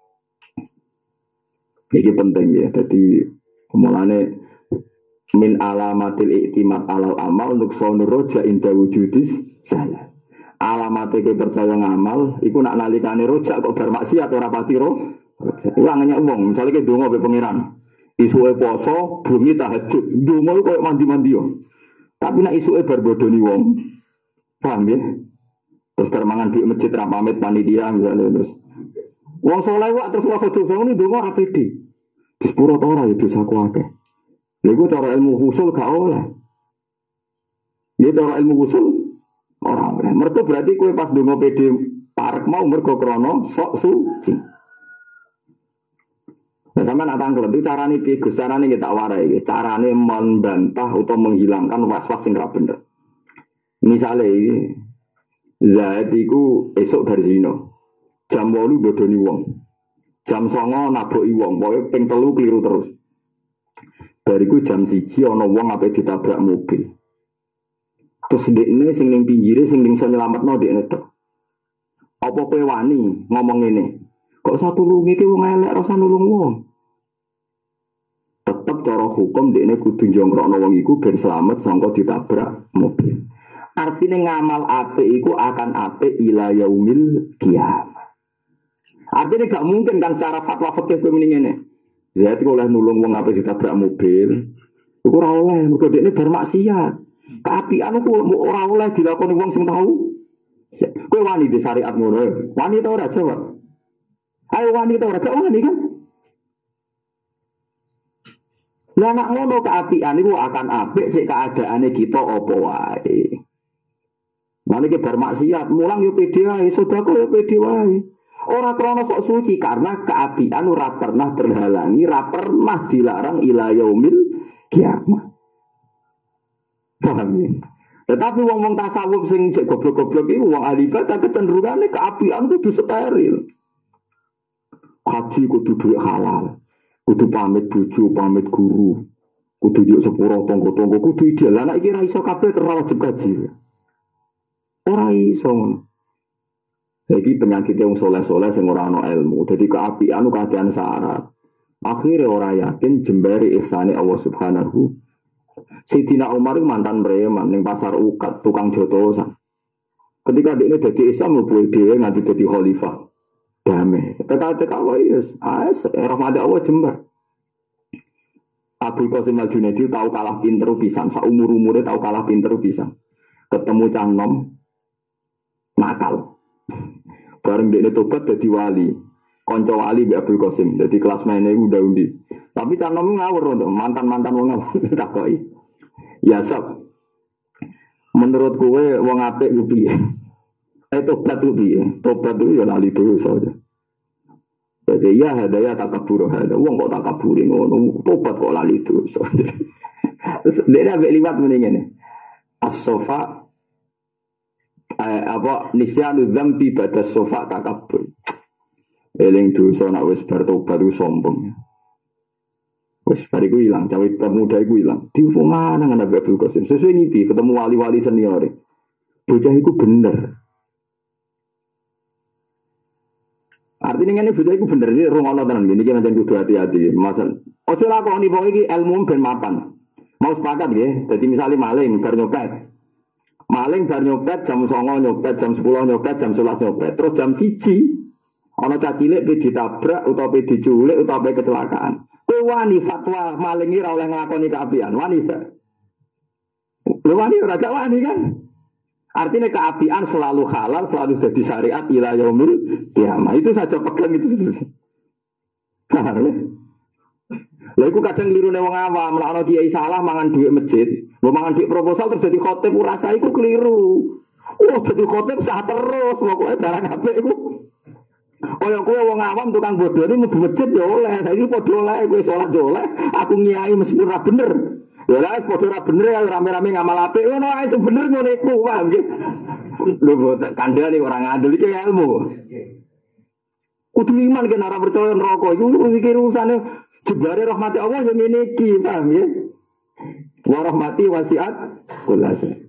Iki penting ya. Dadi mulane min alamatil i'timad alal amal untuk sonur roja inda wujudis salah. Alamate kowe percaya ngamal iku nak nalikane rojak kok bar maksiat ora pati ro. Iku angene wong, misale kowe ndonga be pangeran. Isuke poso, bumi tahajud. Ndonga koyo mandi-mandi yo. Tapi nak isuke bar bodoni wong. Paham ya? Terus bar mangan di masjid ra pamit panitia misale terus. Wong saleh wae terus rasa dosa ngene ndonga ora pede. Disepuro to ora ya dosaku akeh. Lha iku cara ilmu usul gak oleh. Ya cara ilmu usul orang oleh. Mergo berarti kowe pas ndonga pede parek mau mergo krana sok suci. Nah, sama nak tangkel itu carane piye Gus? Carane kita warai iki. Carane membantah atau menghilangkan was-was sing ra bener. Misale iki Zaid iku esuk bar zina. Jam wolu bodoni wong. Jam songo naboki wong, pokoke ping telu kliru terus. Bariku jam siji ana wong ape ditabrak mobil. Terus ndekne sing ning pinggire sing ning iso nyelametno ndekne tok. Apa kowe wani ngomong ngene? Kok satu lunge iki wong elek rasa nulung wong. Tetep cara hukum ndekne kudu njongkrokno wong iku ben slamet sangka ditabrak mobil. Artine ngamal apik iku akan apik ila yaumil kiamah. Artine gak mungkin kan secara fatwa fikih kowe muni ngene. Zaid kok oleh nulung wong apik ditabrak mobil. Iku ora oleh mergo ndekne bar maksiat. Kaapian ku ora oleh dilakoni wong sing tau. Kowe wani di syariat ngono. Wani ta ora jawab. Ayo wani ta ora gak wani kan? Lah nek ngono kaapian iku akan apik cek keadaane kita apa wae. Mane ki bar maksiat, mulang yo pede wae, sedekah yo pede wae. Ora krana sok suci karena keapian ora pernah terhalangi, ora pernah dilarang ila yaumil kiamah. Paham ya? Tetapi wong-wong tasawuf sing cek goblok-goblok iku wong ahli ibadah kecenderungane keapian kudu steril. Haji kudu duwe halal. Kudu pamit bojo, pamit guru. Kudu yo sepuro tonggo-tonggo kudu ideal. Lah nek iki ra iso kabeh terus wajib kaji. Ora iso. Jadi penyakit yang soleh-soleh sing ora ana ilmu. Jadi keapian kakean syarat. Akhire ora yakin jembare ihsane Allah Subhanahu. Sayyidina Umar mantan preman ning pasar ukat tukang jotosan. Ketika dia dadi Islam mlebu dhewe nganti dadi khalifah. Damai. Teka-teka wae wis, as rahmat Allah jembar. Abu Qasim Al-Junaidi tahu kalah pinter pisan, sak umur-umure tahu kalah pinter pisan. Ketemu cang nom nakal. Bareng dekne tobat dadi wali. Kanca wali mbek Abdul Qasim, dadi kelas maine udah undi. Tapi cang nom ngawur untuk mantan-mantan wong takoki. Ya sob. Menurut kowe wong apik ku piye? Eh tobat ku piye? Tobat ku ya lali dosa aja. Jadi ya hadaya takabur hada. Wong kok takabur ngono, tobat kok lali dosa. Terus dia ambek liwat muni ngene. As-sofa eh, apa nisyanu dzambi ba'da sofa takabur. Eling dosa nek wis bar tobat ku sombong. Wis bariku ilang, cawe pemuda iku ilang. Diufungan nang Nabi Abdul Qasim. Sesuai niki ketemu wali-wali senior. Bocah iku bener. Artinya ngene bocah iku bener iki rungono tenan iki pancen kudu hati-hati. Masal. Ojo lakoni pokoke iki ilmu ben mapan. Mau sepakat nggih. Dadi misale maling bar nyopet. Maling bar nyopet jam songo nyopet, jam sepuluh nyopet, jam sebelas nyopet. Terus jam siji ana cah cilik pe ditabrak utawa pe diculik utawa pe kecelakaan. Kowe wani fatwa maling iki ora oleh nglakoni keapian, wani ta? Lho wani ora gak wani kan? Artinya keapian selalu halal, selalu jadi syariat ila yaumil kiamah. Itu saja pegang itu. Lha iku kadang klirune wong awam, nek ana kiai salah mangan dhuwit masjid, mbok mangan dhuwit proposal terus dadi khotib ora sah iku kliru. Oh, dadi khotib sah terus, pokoke barang apik iku. Kaya kowe wong awam tukang bodoni mlebu masjid ya oleh, saiki padha oleh kowe salat yo oleh, aku ngiyai mesti ora bener. Ya lah padha ora bener ya rame-rame ngamal apik ngono ae sing bener ngono iku, paham nggih. Lho kandhane ora ngandel iki ilmu. Kudu iman kan ora percaya neraka iku iki urusane jebare rahmati Allah yang ngene iki, paham ya? Wa rahmati wasiat kulase.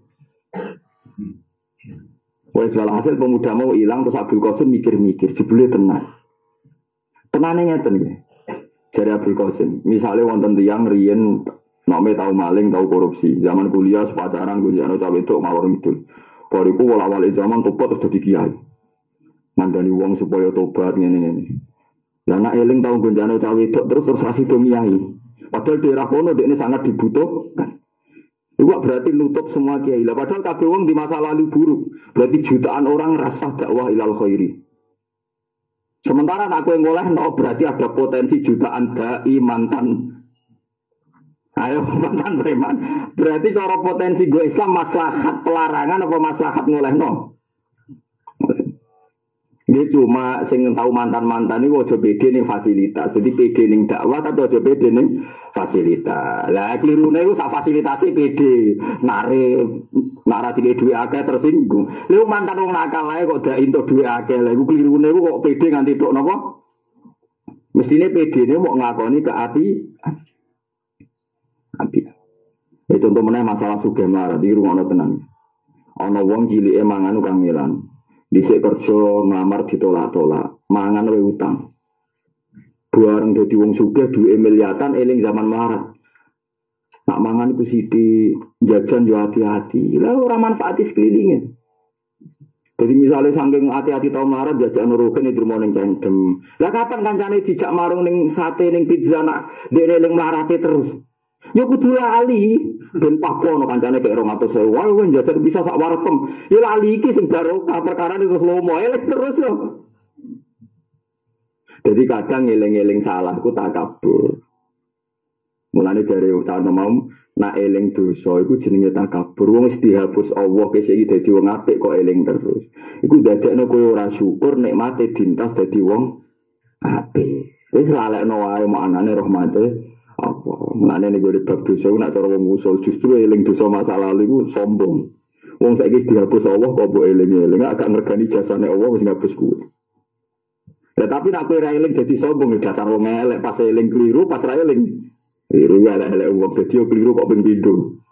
Wes hasil pemuda mau hilang terus Abdul Qasim mikir-mikir, jebule tenan. Tenane ngeten nggih. Jare Abdul Qasim, misale wonten tiyang riyen nome tau maling, tau korupsi, zaman kuliah sepacaran gunjano cawe wedok mawar ngidul. Bariku awal zaman tobat terus dadi kiai. Ngandani wong supaya tobat ngene-ngene. Lah nek eling tau gunjano cawe wedok terus terus rasih do kiai. Padahal daerah kono dekne sangat dibutuhkan. Itu berarti nutup semua kiai. Lah padahal kabeh wong di masa lalu buruk. Berarti jutaan orang rasa dakwah ilal khairi. Sementara aku yang ngoleh no berarti ada potensi jutaan dai mantan. Ayo mantan preman. Berarti cara potensi gue Islam maslahat pelarangan apa maslahat ngoleh no? Dia cuma sing tahu mantan-mantan ini aja pede ning fasilitas. Jadi pede ning dakwah tapi aja pede ning fasilitas. Lah klirune iku sak fasilitase pede. Nare nara dike dhuwit akeh tersinggung. Lha mantan wong nakal ae kok dak entuk dhuwit akeh. Lah iku klirune iku kok pede nganti tok napa? Mestine pedene mau ngakoni ke ati. Ati. Ya contoh meneh masalah sugih melarat iki rungono tenan. Ana wong cilike mangan kangelan. Dhisik kerja ngamar ditolak-tolak, mangan wae utang. Bareng dadi wong sugih duwe miliatan eling zaman melarat. Nak mangan iku sithik, jajan yo hati-hati. Lah ora manfaati sekelilinge. Jadi misalnya saking hati-hati tau melarat jajan nuruhin itu mau ning cendem. Lah kapan kancane dijak marung ning sate ning pizza nak dene ning melarate terus. Ya kudu lali ben pakono kancane kek dua ratus ribu. Wae wong jajan bisa sak warepem. Ya lali iki sing barokah perkara terus lomo elek terus yo. Jadi kadang ngeling-eling salah ku takabur. Mulane jare utama mau nak eling dosa iku jenenge takabur. Wong wis dihapus Allah kese iki dadi wong apik kok eling terus. Iku dadekno kowe ora syukur nikmate dintas dadi wong apik. Wis lalekno wae maknane rahmate apa. Mulane nek gue bab dosa nak cara wong usul justru eling dosa masa lalu iku sombong. Wong saiki dihapus Allah kok mbok eling-eling agak ngergani jasane Allah wis ngapus kuwi. Ya tapi nak kowe ra eling dadi sombong dasar wong elek pas eling keliru pas ra eling. Keliru ya elek wong dadi keliru kok ben pindho.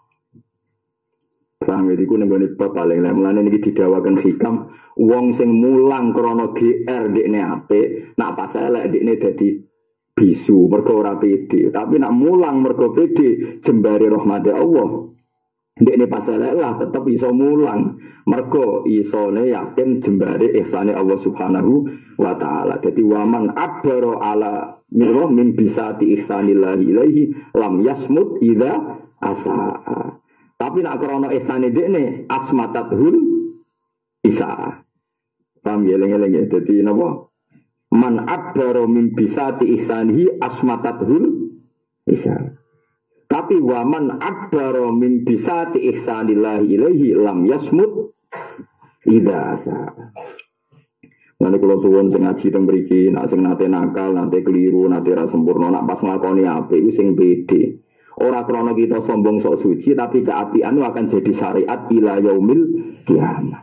Paham iki ku ning gone bab paling lek mulane niki didawaken hikam wong sing mulang krana G R dekne apik nak pas elek dekne dadi bisu mergo ora pede tapi nak mulang mergo pede jembare rahmate Allah ndekne pas elek lah tetep iso mulang mergo isone yakin jembare ihsane Allah Subhanahu wa taala. Dadi waman abara ala mirah min bisati ihsanillahi ilaihi lam yasmut idza asaa. Tapi nak krana ihsane dekne asmatatul isa. Paham geleng-geleng dadi napa? Man abara min bisati ihsanihi asmatatul isa. Tapi waman abara min bisati ihsanillahi ilaihi lam yasmut idasa. Nanti kalau suwon sing ngaji teng mriki, nak sing nate nakal, nate keliru, nate ra sempurna, nak pas nglakoni apik iku sing pede. Ora krana kita sombong sok suci, tapi keapian akan jadi syariat ila yaumil kiamat.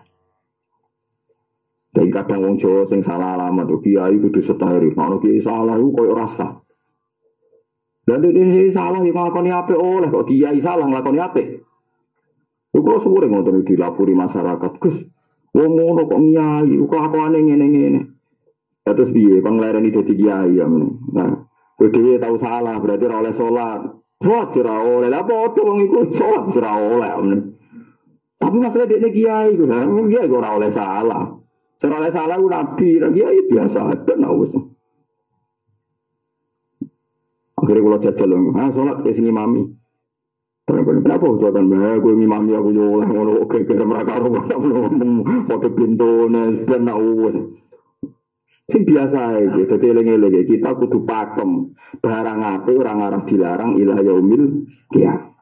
Jadi kadang wong Jawa sing salah alamat kiai kudu setahiri. Nek kiai salah iku koyo rasa. Lah dene salah yo nglakoni apik oleh kok kiai salah nglakoni apik. Iku suwure ngoten dilapuri masyarakat, Gus. Wong ngono kok kiai kok kelakuane ngene-ngene. Terus piye kok nglereni dadi kiai ya ngono. Nah, kowe dhewe tau salah berarti ora oleh salat. Wah, ora oleh. Lah apa wong iku salat ora oleh. Tapi masalah dekne kiai ku, kiai ora oleh salah. Ora oleh salah ku nabi, kiai biasa tenan wis. Akhirnya kalau jajal lho, ah sholat ke sini mami. Kenapa ucapan bahaya, gue ngimami aku juga oleh, oke, kira mereka rumah, tak belum ngomong, foto pintu, dan nak uwes. Sing biasa iki dadi eling-eling kita kudu pakem. Barang apik ora ngarah dilarang ila yaumil qiyamah.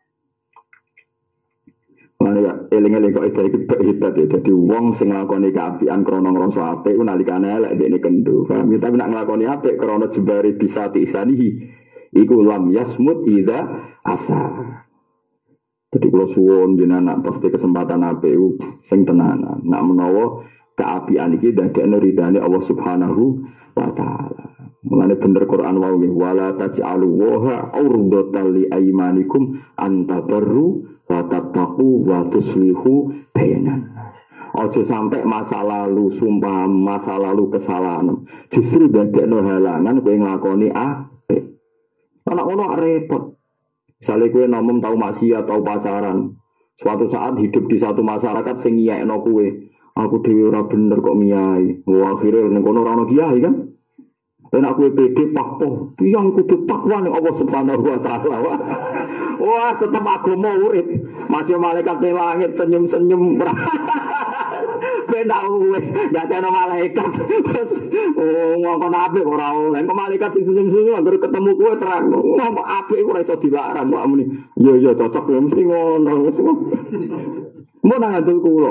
Mana ya eling-eling kok iki hebat ya. Dadi wong sing nglakoni kaapian krana ngrasa apik ku nalikane elek dekne kendho. Paham ya, tapi nek nglakoni apik krana jembare bisa tisanihi iku lam yasmut idza asa. Jadi kalau suwon jenengan pasti kesempatan apik sing tenanan. Nak menawa keapian iki dadekno ridane Allah Subhanahu wa taala. Mulane bener Quran wae wala taj'alu wa urdatan li aymanikum antabarru wa tattaqu wa tuslihu bainan. Ojo sampai masa lalu sumpah masa lalu kesalahan justru dadekno halangan kowe nglakoni apik. Ana ono repot. Misalnya kowe nomom tau maksiat tau pacaran. Suatu saat hidup di satu masyarakat sing ngiyekno kowe. Aku dhewe ora bener kok miyai. Wah, akhire ning kono ora ono kiai kan. Nek aku pede pakpo, yang kudu takwa ning Allah Subhanahu wa taala. Wah, tetep agama urip. Masih malaikat ning langit senyum-senyum. Ben tau wis gak ana malaikat. Oh, ngomong apik ora oleh. Kok malaikat sing senyum-senyum anggere ketemu kowe terang. Ngomong apik ora iso dilarang kok muni. Iya iya cocok ya mesti ngono. Mau nang atul kula.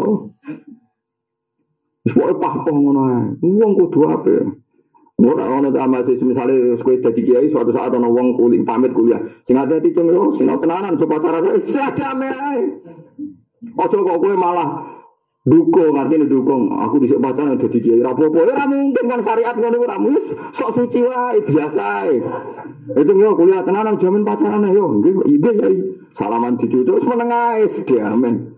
Wis pokoke pahpoh ngono ae. Wong kudu apik. Ora ono ta masih misale kowe dadi kiai suatu saat ana wong kulit pamit kuliah. Sing ati-ati cung yo sing tenanan coba cara sadame ae. Ojo kok kowe malah dukung artinya dukung. Aku dhisik pacaran dadi kiai ra apa-apa. Ora mungkin kan syariat ngono ora mungkin sok suci wae biasa ae. Itu yo kuliah tenanan jamin pacaran yo. Nggih nggih kiai. Salaman dicucuk wis meneng ae diamen.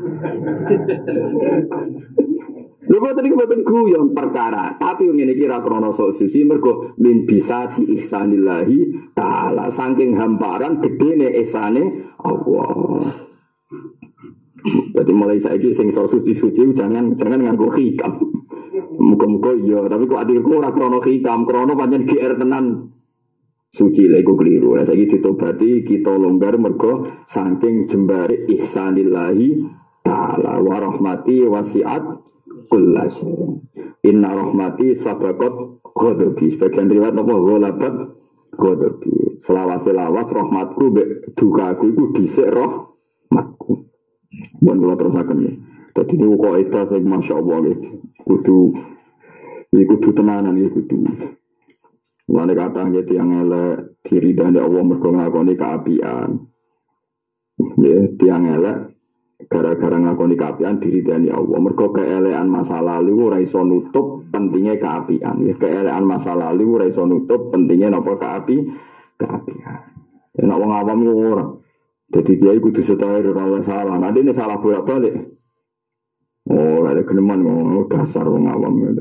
Lha kok tadi kebetulan guyon perkara, tapi ngene iki ra krana sok suci mergo min bisa di ihsanillahi taala saking hamparan gedene ihsane Allah. Jadi mulai saiki sing sok suci-suci jangan jangan nganggo hikam. Muga-muga iya, tapi kok atilku ora krana hikam, krana pancen G R tenan. Suci lha iku keliru. Lah saiki ditobati kita longgar mergo saking jembare ihsanillahi taala wa rahmati wasiat kullas. Inna rahmati sabaqat ghadabi. Sebagian riwayat apa ghalabat ghadabi. Selawas-selawas rahmatku mbek dukaku iku dhisik rahmatku. Mun kula terusaken iki. Dadi niku kok eta sing masyaallah iki. Kudu iki kudu tenanan iki kudu. Wong nek kata nggih tiyang elek diridani Allah mergo nglakoni kaapian. Ya tiyang elek gara-gara ngakoni kaapian diridani Allah. Mergo keelekan masa lalu ora iso nutup pentingnya kaapian. Ya keelekan masa lalu ora iso nutup pentingnya napa kaapi kaapian. Nek wong awam yo ora. Dadi kiai kudu setahir ora salah. Nanti ini salah bolak-balik. Oh, ada geneman ngono dasar wong awam ngono.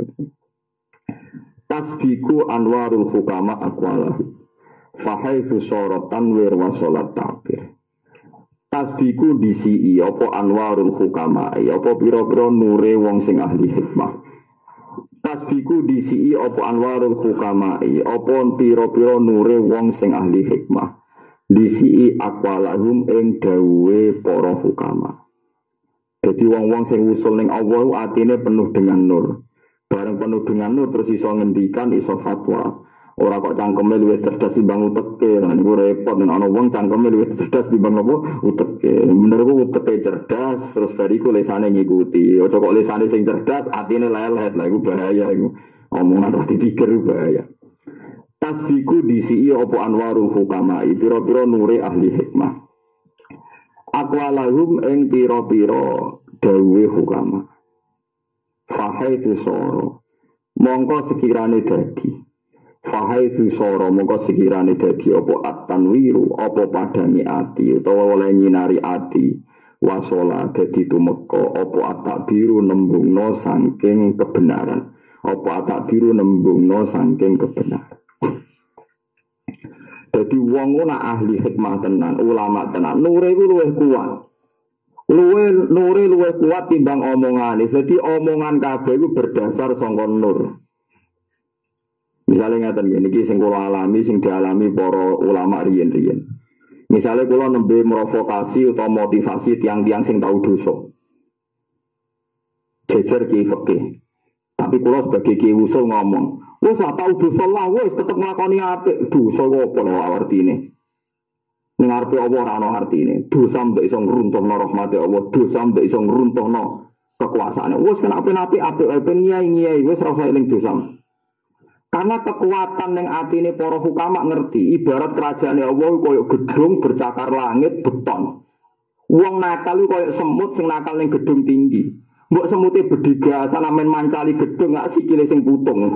Tasbiku anwarul hukama aqwalahu. Fahaifu sorotan wir wa salat takbir. Tasbiku disi apa anwarul hukama apa pira-pira nure wong sing ahli hikmah. Tasbiku disi apa anwarul hukama apa pira-pira nure wong sing ahli hikmah. Disi aqwalahum ing dawuhe para hukama. Jadi wong-wong sing usul ning Allah atine penuh dengan nur. Bareng penuh dengan nur terus iso ngendikan iso fatwa. Ora kok cangkeme luwih cerdas timbang uteke, lan iku repot nek ana wong cangkeme luwih cerdas timbang apa uteke. Bener ku uteke cerdas, terus bariku lesane ngikuti. Aja kok lesane sing cerdas, atine lelet, lha iku bahaya iku. Omongan terus dipikir bahaya. Tasbiku disi apa anwarul hukama, pira-pira nure ahli hikmah. Aqwalahum ing pira-pira dawuhe hukama. Fahaitu soro, mongko sekirane dadi. Fahaitu soro, mongko sekirane dadi apa at-tanwiru, apa padangi ati, utawa oleh nyinari ati. Wasola dadi tumeka, apa at-takbiru nembungno saking kebenaran. Apa at-takbiru nembungno saking kebenaran. Dadi wong ora ahli hikmah tenan, ulama tenan, nure iku luwih kuat. Luwe nure luwe kuat timbang omongane. Jadi omongan kabeh iku berdasar saka nur. Misalnya ngaten ngene iki sing kula alami sing dialami para ulama riyen-riyen. Misalnya kula nembe merovokasi utawa motivasi tiang-tiang sing tau dosa. Jejer ki fikih. Tapi Tapi kula sebagai kiai usul ngomong, wis ora tau dosa lah, wis tetep nglakoni apik. Dosa kok apa artine? Ning arepe Allah ora ana artine. Dosa mbek iso ngruntuhno rahmate Allah, dosa mbek iso ngruntuhno kekuasaane. Wis kena apik-apik apik ben nyai-nyai wis ora usah eling dosa. Karena kekuatan ning atine para hukama ngerti, ibarat kerajaan Allah koyo gedung bercakar langit beton. Wong nakal koyo semut sing nakal ning gedung tinggi. Mbok semute bediga sana men mancali gedung gak sikile sing putung.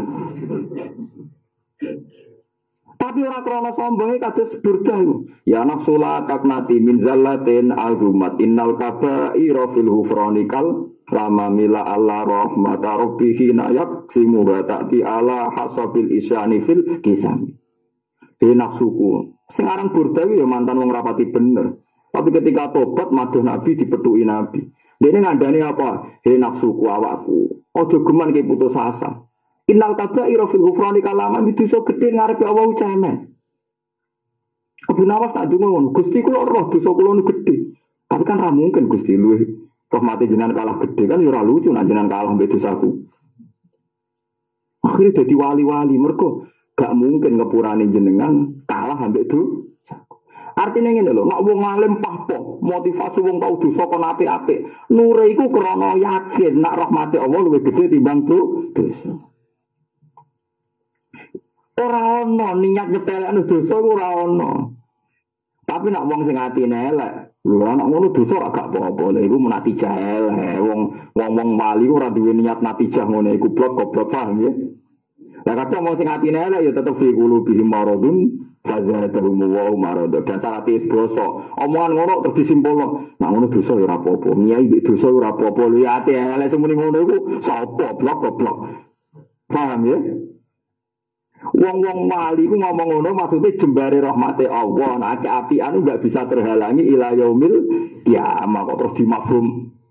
Tapi ora krana sombonge kados burdah iku. Ya nafsula taknati min zallatin azumat innal kaba'ira fil hufranikal lama mila Allah rahmata rabbihi nayak simu wa ta'ti ala hasabil isyani fil kisam. Di nafsuku. Sing aran burdah ya mantan wong rapati bener. Tapi ketika tobat maduh Nabi dipetuki Nabi. Dene ngandani apa? He nafsuku awakku. Aja geman ki putus asa. Innal kaba'ira fil ghufrani kalaman itu so gede ngarepe Allah ucane. Abu Nawas tak dungo ngono, Gusti kula roh dosa kula nu gede. Tapi kan ra mungkin Gusti luwih rahmate jenengan kalah gede kan ya ora lucu nek jenengan kalah mbek dosaku. Akhirnya dadi wali-wali mergo gak mungkin ngepurane jenengan kalah ambek dosaku. Artinya ngene lho, nek wong alim pahpo, motivasi wong tau dosa kon apik-apik, nure iku krana yakin nek rahmate Allah luwih gede timbang dosa. Ora ono niat nyepelekno dosa iku ora ono. Tapi nek wong sing atine elek, lho nek ngono dosa ora gak apa-apa. Lha iku menati elek. Wong wong-wong wali ora duwe niat natijah ngono iku blok goblok paham ya. Lah kadang wong sing atine elek ya tetep fi qulubihim maradun fazadahum wa marad. Dasar ati basa. Omongan ngono terus disimpulno. Nek ngono dosa ya ora apa-apa. Nyai iki dosa ora apa-apa. Lho ati elek semene ngono iku sapa blok goblok. Paham ya? Wong-wong wali ku ngomong ngono maksudnya jembare rahmate Allah nek apian enggak bisa terhalangi ila yaumil kiamah kok terus dimafhum.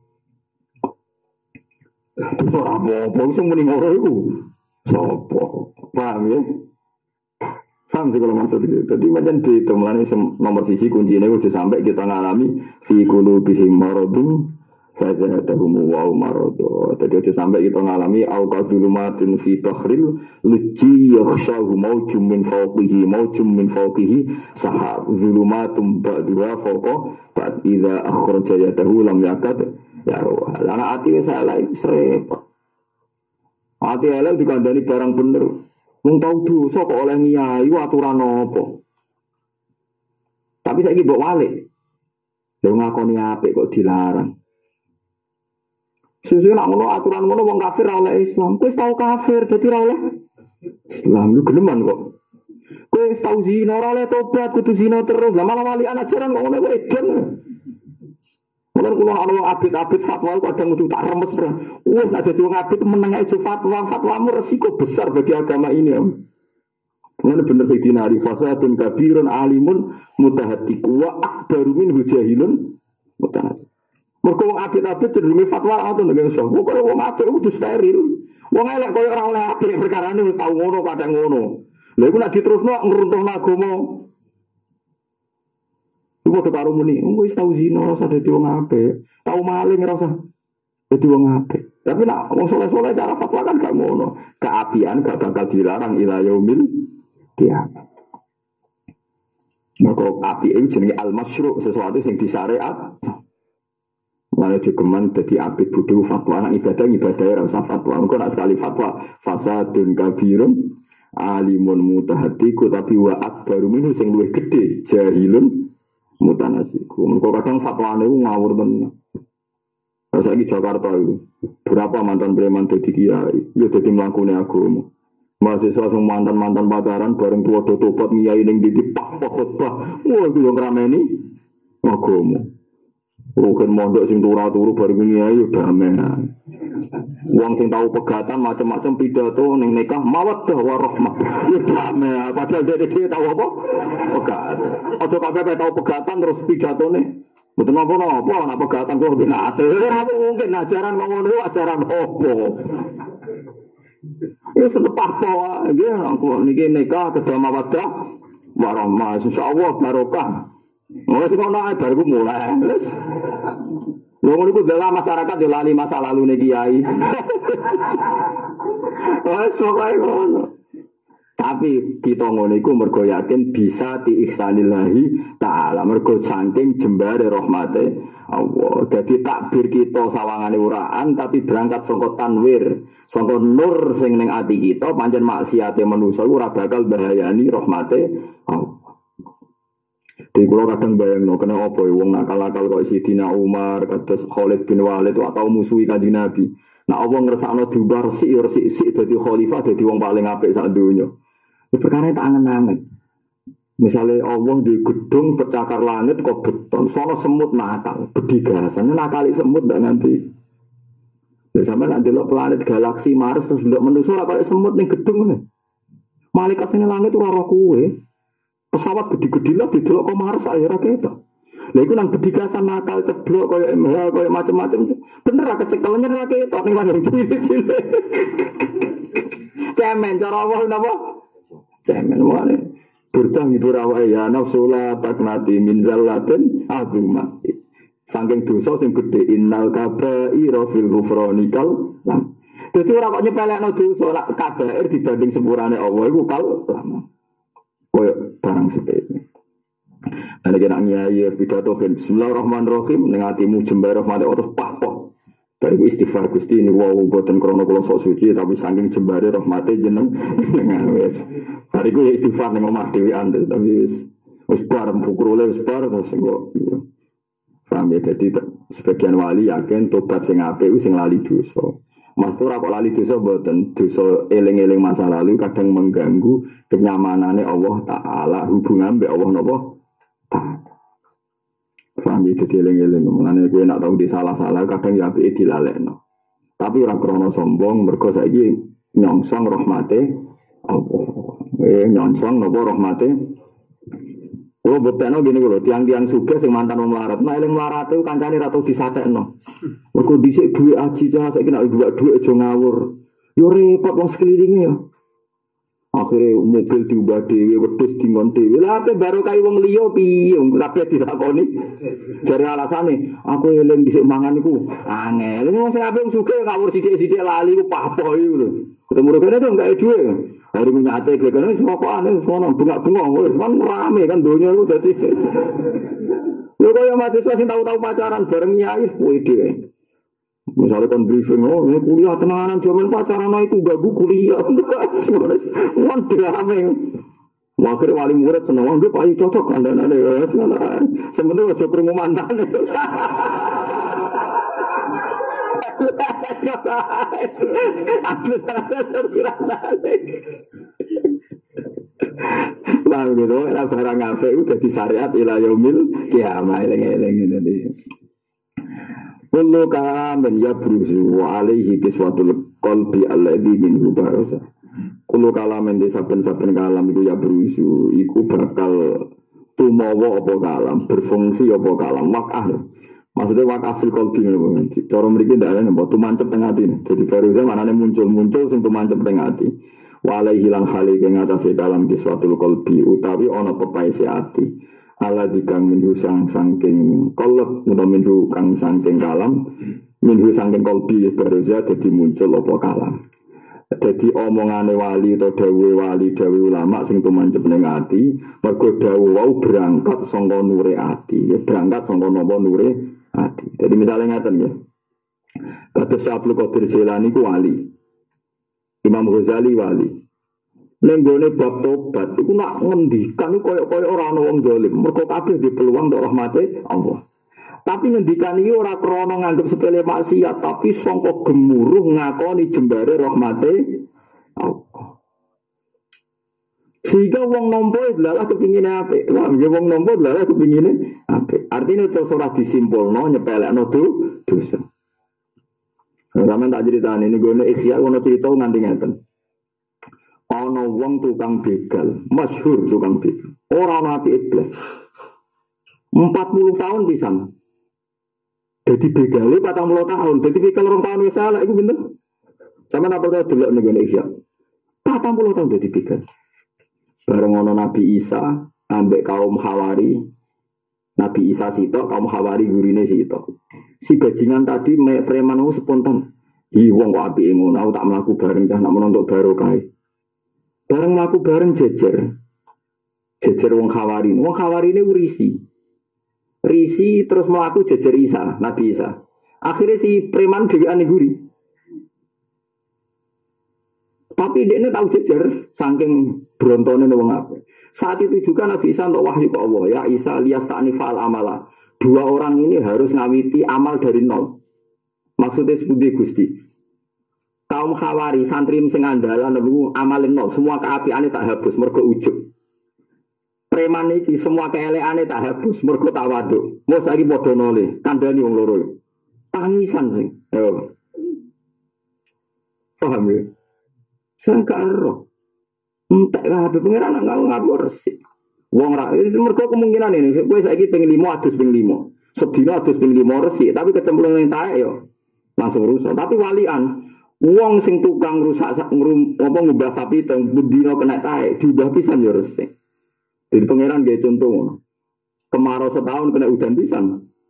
Ora apa-apa sing muni ngono iku. Sopo? Paham ya? Paham sih kalau maksud itu. Jadi macam itu mulane nomor sisi kuncinya kudu sampai kita ngalami fi qulubihim maradun fazadahum wa maradu. Tadi itu sampai kita ngalami auqadzulumatin fi tahril luji yakhshahu maujum min fawqihi maujum min fawqihi sahab zulumatum ba'dha fawqa ba'd idza akhraja yadahu lam yakad ya roh. Ana ati wis elek repot. Ati elek dikandani barang bener. Wong tau dosa kok oleh ngiyai aturan apa? Tapi saiki mbok walik. Lho ngakoni apik kok dilarang. Sesuai nak ngono aturan ngono wong kafir ora oleh Islam. Kowe tau kafir dadi ora oleh Islam lu geleman kok. Kowe tau zina ora oleh tobat kudu zina terus. Lah malah wali anak ajaran kok ngono edon. Mulane kula ana abid-abid fatwa kadang kudu tak remes. Wes ada dadi wong abid meneng ae fatwa, fatwamu resiko besar bagi agama ini. Mulane bener Sayyidina Ali fasadun kabirun alimun mutahaddiqu wa akbaru minhu jahilun mutahaddiq. Mergo wong apik-apik cenderung fatwa ngoten nek iso. Pokoke wong apik kudu steril. Wong elek koyo ora oleh apik perkarane wis tau ngono kadang ngono. Lha iku nek diterusno ngruntuhno agama. Iku kok karo muni, wis tau zina ora usah dadi wong apik. Tau maling ora usah dadi wong apik. Tapi nek wong saleh-saleh cara fatwa kan gak ngono. Keapian gak bakal dilarang ila yaumil kiamat. Maka api itu jenenge al-masyru' sesuatu yang disyariat. Lalu jogeman jadi abid budu fatwa anak ibadah ibadah rasa fatwa. Engkau nak sekali fatwa fasadun kabirun alimun mutahatiku tapi wa akbaru minhu sing luwih gede jahilun mutanasiku. Engkau kadang fatwa itu ngawur tenan. Saya di Jakarta itu berapa mantan preman jadi kiai, ya jadi melakukan agama. Mahasiswa yang mantan-mantan pacaran bareng tua tobat kiai ning di pak khotbah. Wah itu yang rameni agama. Rugen mondok sing turu-turu bareng kiai damai. Wong sing tahu pegatan macam-macam pidato ning nikah mawaddah warahmah. Ya damai. Padahal dia tahu apa? Pegatan. Aja kabeh tahu pegatan terus pidatone betul apa-apa, nak pegatan kok binate. Ora mungkin ajaran kok ngono ajaran opo. Ya setepah wae nggih aku niki nikah kedua mawaddah warahmah insyaallah barokah. Mulai sing ana baru mulai. Wis. Lho ngono iku dalam masyarakat yo lali masa lalu nek kiai. Wes pokoke ngono. Tapi kita ngono iku mergo yakin bisa diihsanillahi taala, mergo saking jembare rahmate Allah. Dadi takbir kita sawangane uraan tapi berangkat saka tanwir, saka nur sing ning ati kita pancen maksiate manusa ora bakal bahayani rahmate Allah. Di kula kadang bayangno kena apa wong nakal-nakal kok Sidina Umar, kados Khalid bin Walid atau musuhi Kanjeng Nabi. Nah apa ngersakno diubah resik ya resik-resik dadi khalifah dadi wong paling apik sak donya. Ini perkara tak angen-angen. Misalnya Allah di gedung pecakar langit kok beton, soalnya semut nakal, bedigasan, nakali semut dan nanti. Ya sampai nanti lo planet galaksi Mars terus belok menusuk apa semut nih gedung nih. Malaikat sing langit ora roh kuwe. Pesawat gede-gede lah didelok ke Mars akhirnya kita. Lah iku nang bedigasan nakal ceblok koyo M H koyo macam-macam. Bener ra kecekelnya ra ketok ning langit cilik-cilik. Cemen cara Allah napa? Cemen wae. Burtang ibu rawai ya nafsula taknati min zallatin azuma. Saking dosa sing gedhe innal kaba'ira fil ghufranikal lam. Dadi ora kok nyepelekno dosa lak kabair dibanding sepurane Allah iku kal lama. Koyo barang sepele. Ana kena nyai pidato bismillahirrahmanirrahim ning atimu jembar rahmat Allah pah-pah. Bariku istighfar Gusti ini wow boten krana kula sok suci tapi saking jembare rahmate jeneng dengan wis. Bariku ya istighfar ning omah dhewean tapi wis wis bar pukrule wis bar terus kok. Paham ya dadi sebagian wali yakin tobat sing apik sing lali dosa. Mas ora kok lali dosa boten dosa eling-eling masa lalu kadang mengganggu kenyamanane Allah taala hubungan mbek Allah napa? Paham itu dieling-eling, mulane kowe nak tau disalah-salah kadang ya apike dilalekno. Tapi ora krana sombong, mergo saiki nyongsong rahmate Allah. Eh nyongsong napa rahmate. Kulo buktekno ngene lho, tiang-tiang sugih sing mantan wong melarat, nek eling melarate kancane ra tau disatekno. Mergo dhisik dhuwit aji cah saiki nek dhuwit aja ngawur. Yo repot wong sekelilinge ya. Akhirnya mobil diubah dewe, wedhus dingon dewe. Lah ape baru kaya wong liya piye? Kabeh dilakoni. Jare alasane, aku eling dhisik mangan iku angel. Wong sing ape wong sugih ngawur sithik-sithik lali ku papoh iku lho. Ketemu rene to gak duwe. Hari nyate gegene sopane sono bengak-bengok wis kan rame kan donya iku dadi. Yo kaya mahasiswa sing tau-tau pacaran bareng nyai kuwi dhewe. Misalnya kan briefing, oh ini kuliah tenanan, zaman pacaran itu gak bu kuliah. Wan drame. Akhirnya wali murid seneng, wah gue paling cocok anda-anda. Sebenarnya aja krungu mantan. Lalu gitu, barang apik udah di syariat ila yaumil kiamah, eleng-eleng ini. Kullu kalamin yabruzu wa alaihi kiswatul qalbi alladhi minhu barasa. Kullu kalamin di saben-saben kalam iku yabruzu iku bakal tumawa apa kalam, berfungsi apa kalam, wakah. Maksudnya wakah fil qalbi ngono. Cara mriki ndak ana mbok tumancep teng ati. Jadi barusan manane muncul-muncul sing tumancep teng ati. Wa alaihi lan hale ing atase kalam kiswatul qalbi utawi ana pepaese ati. Allah dikang minhu sang sangking kolok atau minhu kang sangking kalam minhu sangking kolbi baruza jadi muncul apa kalam jadi omongane wali atau dawe wali dawe ulama sing tumancep ning ati mergo dawe wau berangkat saka nure ati ya berangkat saka napa nure ati jadi misalnya ngaten ya kados Abdul Qadir Jilani ku wali Imam Ghazali wali nenggone bab tobat iku nak ngendikan iku koyo-koyo ora ana wong zalim mergo kabeh di peluang untuk rahmate Allah tapi ngendikan iki ora krana nganggep sepele maksiat tapi sangka gemuruh ngakoni jembare rahmate Allah sehingga wong nampa adalah kepingine apik wah wong nampa adalah kepingine apik artine terus ora disimpulno nyepelekno dosa sampeyan tak critani ini gone ikhya ono crita nganti ngeten. Ana wong tukang begal, masyhur tukang begal. Ora ana ati iblis. empat puluh tahun pisan. Dadi begale patang puluh tahun, dadi begal rong tahun wis salah iku pinten? Sampeyan apa kok delok ning ngene iki. patang puluh tahun dadi begal. Bareng ana Nabi Isa ambek kaum Hawari. Nabi Isa sitok, kaum Hawari gurine sitok. Si bajingan tadi preman spontan. Ih wong kok apike ngono, aku tak mlaku bareng cah nak menontok barokah. Bareng mlaku bareng jejer. Jejer wong Khawari. Wong Khawari ini risi. Risi terus mlaku jejer Isa, Nabi Isa. Akhirnya si preman dhewean guri. Tapi dia ini tahu jejer saking brontone wong apik. Saat itu juga Nabi Isa untuk wahyu ke Allah, ya Isa lias ta'nifal amala. Dua orang ini harus ngawiti amal dari nol. Maksudnya seperti Gusti. Kaum Khawari, santri sing andalan niku amalin nol, semua keapiane tak habis mergo ujug. Preman iki semua keeleane tak habis mergo tawadhu. Mau saiki padha nole, kandhani wong loro. Tangisan sing. Yo. Paham ya? Sangkaro. Entek kabeh pangeran nang ngaku resik. Wong ra mergo kemungkinan ini kowe saiki ping lima adus ping lima. Sedina adus ping lima resik, tapi kecemplung ning taek yo langsung rusak. Tapi walian wong sing tukang rusak ngrum apa ngubah sapi teng bendina kena taek diubah pisan yo resik. Jadi pangeran gawe contoh ngono. Kemarau setahun kena udan pisan.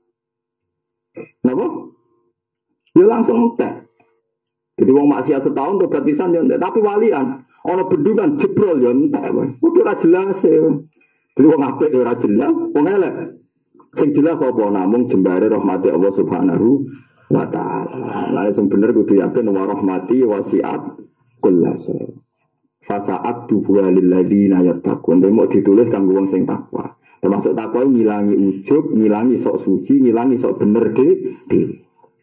Napa? Yo langsung entek. Jadi wong maksiat setahun tobat pisan yo entek, tapi walian ana bendungan jebrol yo entek wae. Kudu ora jelas e. Jadi wong apik ora jelas, wong elek. Sing jelas apa namung jembare rahmati Allah Subhanahu wa ta'ala. Lah sing bener kudu yakin wa rahmati wasi'at kullasai. Fasa'at tubuha lil ladzina yattaqun. Demo ditulis kanggo wong sing takwa. Termasuk takwa ngilangi ujub, ngilangi sok suci, ngilangi sok bener dhewe.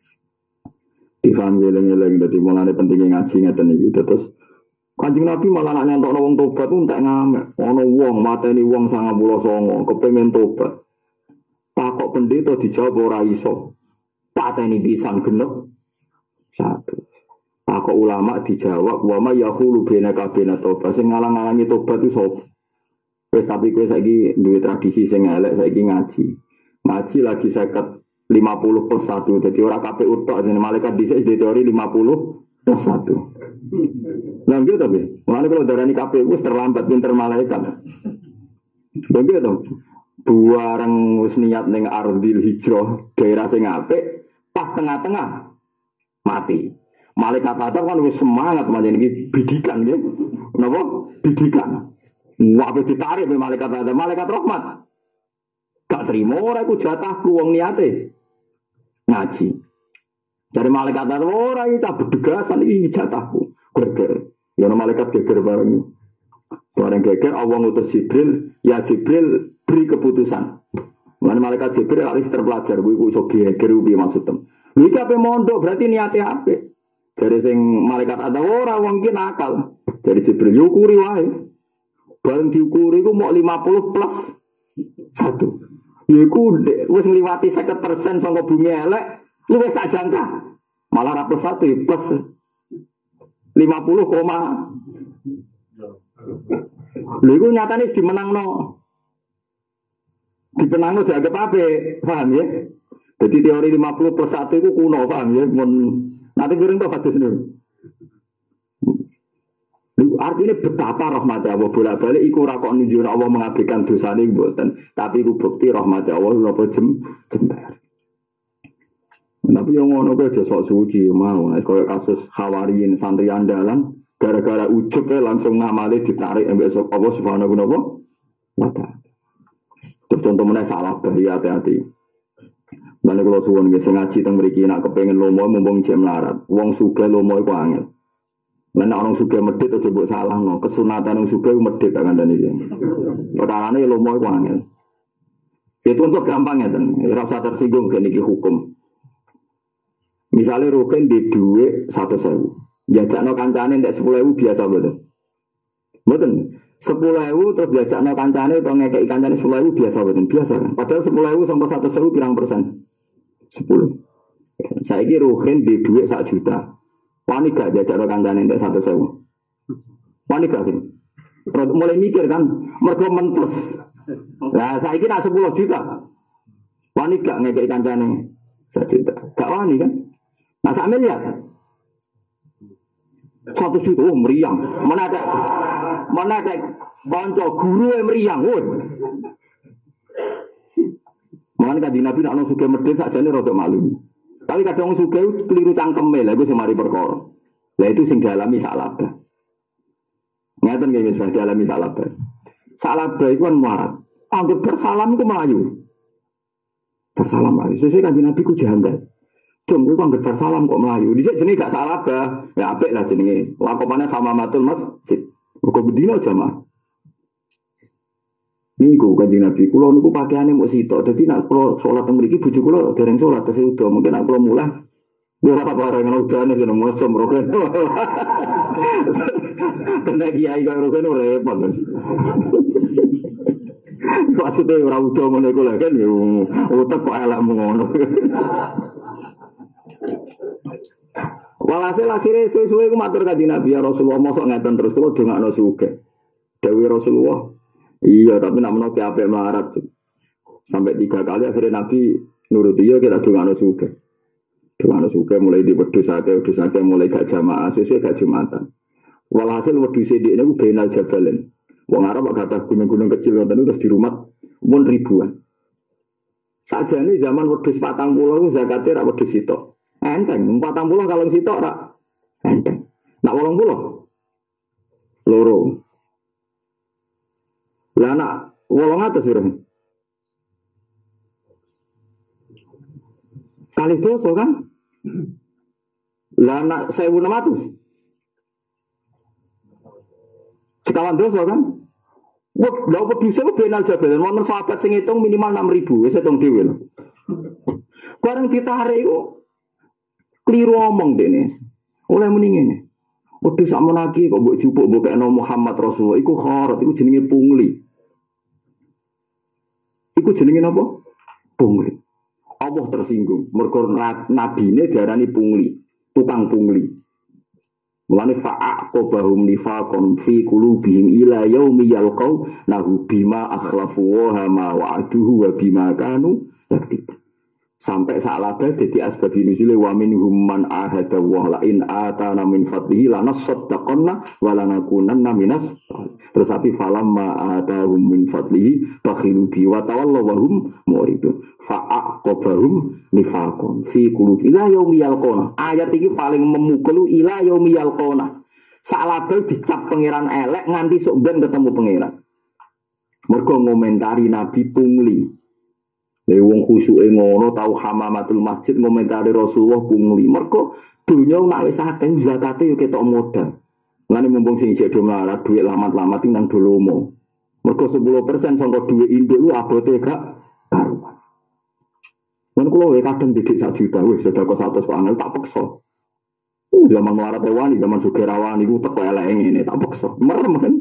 Difaham geleng-geleng dadi mulane pentingnya ngaji ngeten iki. Terus Kanjeng Nabi malah nak nyantokno wong tobat ku entek ngamek. Ana wong mateni wong sangang puluh songo kepengin tobat. Takok pendeta dijawab ora iso. Pateni pisan genep satu. Takok ulama dijawab wa ma yahulu bena kabena tobat. Sing ngalang-alangi tobat itu sapa? Wis tapi kowe saiki duwe tradisi sing elek saiki ngaji. Ngaji lagi seket lima puluh per satu. Jadi ora kabeh utok jenenge malaikat dhisik di teori lima puluh per satu. Lah gitu tapi, mulane kalau darani K P U wis terlambat pinter malaikat. Begitu. Buareng wis niat ning ardil hijrah, daerah sing apik, pas tengah-tengah mati. Malaikat Adam kan wis semangat manjen iki bidikan nggih. Napa? Bidikan. Wae ditarik be malaikat Adam, malaikat rahmat. Gak terima ora iku jatahku wong niate ngaji. Dari malaikat Adam ora iki tak bedegasan iki jatahku. Geger. Ya malaikat geger bareng. Bareng geger Allah ngutus Jibril, ya Jibril beri keputusan. Mulane malaikat Jibril harus terpelajar kuwi ku iso geger piye maksudem. Iki ape mondok berarti niate apik. Dari sing malaikat ada ora wong ki nakal. Dari Jibril yukuri wae. Bareng diukuri ku mau lima puluh plus satu. Iku wis ngliwati seket persen saka bumi elek, luwih sak jangka. Malah ra plus satu plus lima puluh koma. Lha iku nyatane dimenangno. Dipenangno dianggap apik, paham ya? Jadi teori lima puluh plus satu itu kuno, paham ya? Mun nanti kirim to hadis niku. Artinya betapa rahmat Allah bolak-balik iku ora kok nunjukno Allah mengabaikan dosane mboten, tapi iku bukti rahmat Allah napa jem jembar. Tapi yang ngono kuwi aja sok suci mau nek koyo kasus Hawariyin santri andalan gara-gara ujug e langsung ngamale ditarik ambek Allah Subhanahu wa taala. Terus contoh meneh salah bahaya hati-hati. Lan kula suwun nggih sing ngaji teng mriki nek kepengin lomo mumpung jam larat. Wong sugih lomo iku angel. Lan nek orang sugih medhit aja mbok salahno. Kesunatan wong sugih medhit tak kandhani iki. Perkarane lomo iku angel. Itu untuk gampang ngeten. Ora usah tersinggung kene iki hukum. Misalnya Rukin di duit satu sewu, jajakno kancane ndak sepuluh ewu biasa betul, betul. Sepuluh ewu terus jajakno kancane atau ngekei kancane sepuluh ewu biasa betul, biasa kan? Padahal sepuluh ewu sampai satu sewu pirang persen, sepuluh. Saya kira Rukin di duit satu juta, wani gak jajakno kancane ndak satu sewu, wani gak sih? Mulai mikir kan, mergo mentes. Nah saya kira sepuluh juta, wani gak ngekei kancane satu juta, gak wani kan? Nah, sak miliar. Satu juta, oh meriang. Mana ada, mana ada banco guru yang meriang, woi. Mana kaji Nabi nak nong suka medit saja ni rodok malu. Tapi kadang wong sugih keliru cangkeme lha iku sing mari perkara. Lah itu sing dialami salabah. Ngeten nggih wis dialami salabah. Salabah iku kan muarat. Anggap bersalam ku melayu. Bersalam melayu. Sesuai kanjeng Nabi ku janggal. Cung iku anggap bersalam kok melayu. Dhisik jenenge gak salabah. Ya apik lah jenenge. Lakopane hamamatul masjid. Kok bedino jamaah. Niku kanjeng Nabi kula niku pakaiane mung sitok. Dadi nek kula salat teng mriki bojo kula dereng salat tesih udo. Mungkin nek kula mulai ora apa-apa ngono udane kene mosok roken. Kena kiai kok roken repot. Maksudnya ora udo ngono iku lho kan yo utek kok elek ngono. Walhasil akhirnya suwe-suwe ku matur kanjeng Nabi ya Rasulullah mosok ngeten terus kula dongakno sugih. Dawuh Rasulullah iya, tapi nak menawa apik melarat. Sampai tiga kali akhirnya Nabi nurut iya kita dongano sugih. Dongano sugih mulai di wedhus akeh, wedhus akeh mulai gak jamaah, sesuk gak jumatan. Walhasil wedhus sithik niku benal jabalen. Wong Arab kata gunung-gunung kecil ngoten terus di rumah mun ribuan. Sajane zaman wedhus patang puluh ku zakate ra wedhus sitok. Enteng, patang puluh kalau sitok ra enteng. Nak wolong puluh loro. Lah anak wolong atus piro? Kali dosa kan? Lah anak seribu enam ratus. Sekawan dosa kan? Wah, lha wedhus e benal jabalen wonten sahabat sing ngitung minimal enam ribu wis hitung dhewe lho. Bareng ditarik kok kliru omong dene. Oleh muni ngene. Wedhus sakmono iki kok mbok jupuk mbok kena Muhammad Rasulullah iku kharat iku jenenge pungli. Iku jenenge napa? Pungli. Allah tersinggung. Mergo nabine diarani pungli, tukang pungli. Mulane fa'aqobahum nifaqan fi qulubihim ila yaumi yalqau nahu bima akhlafu wa ma wa'aduhu wa bima kanu yaktib. Sampai salabah dadi asbab nuzule wa minhum man ahada wa la in atana min fadlihi lanasaddaqanna wa lanakunanna minas. Terus api falamma atahum min fadlihi bakhilu bi wa tawallaw wa hum muridun fa'aqabahum nifaqan fi qulubi ila yaumi yalqona. Ayat iki paling memukul ila yaumi yalqona. Salabah dicap pangeran elek nganti sok ben ketemu pangeran. Mergo ngomentari nabi pungli. Lha wong khusuke ngono tau hamamatul masjid ngomentari Rasulullah pungli. Mergo dunya nek wis akeh zakate yo ketok modal. Ngene mumpung sing jek do melarat dhuwit lamat-lamat nang dolomo. Mergo sepuluh persen saka dhuwit induk lu abote gak karuan. Men kula wae kadang didik sak juta wis sedekah seratus panel tak peksa. Uh, zaman melarat wani, zaman sugih rawani ku teko elek ngene tak peksa. Merem kan.